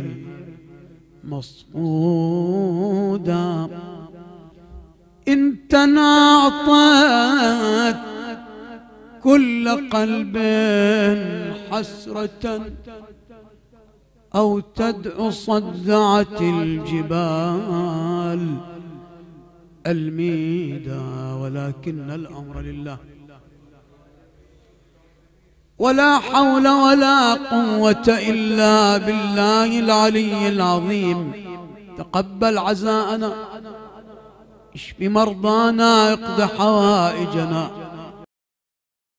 المصمودا. إن تناطت كل قلب حسرة أو تدعو صدعت الجبال الميدا. ولكن الأمر لله، ولا حول ولا قوة إلا بالله العلي العظيم. تقبل عزاءنا، اشف مرضانا، اقض حوائجنا.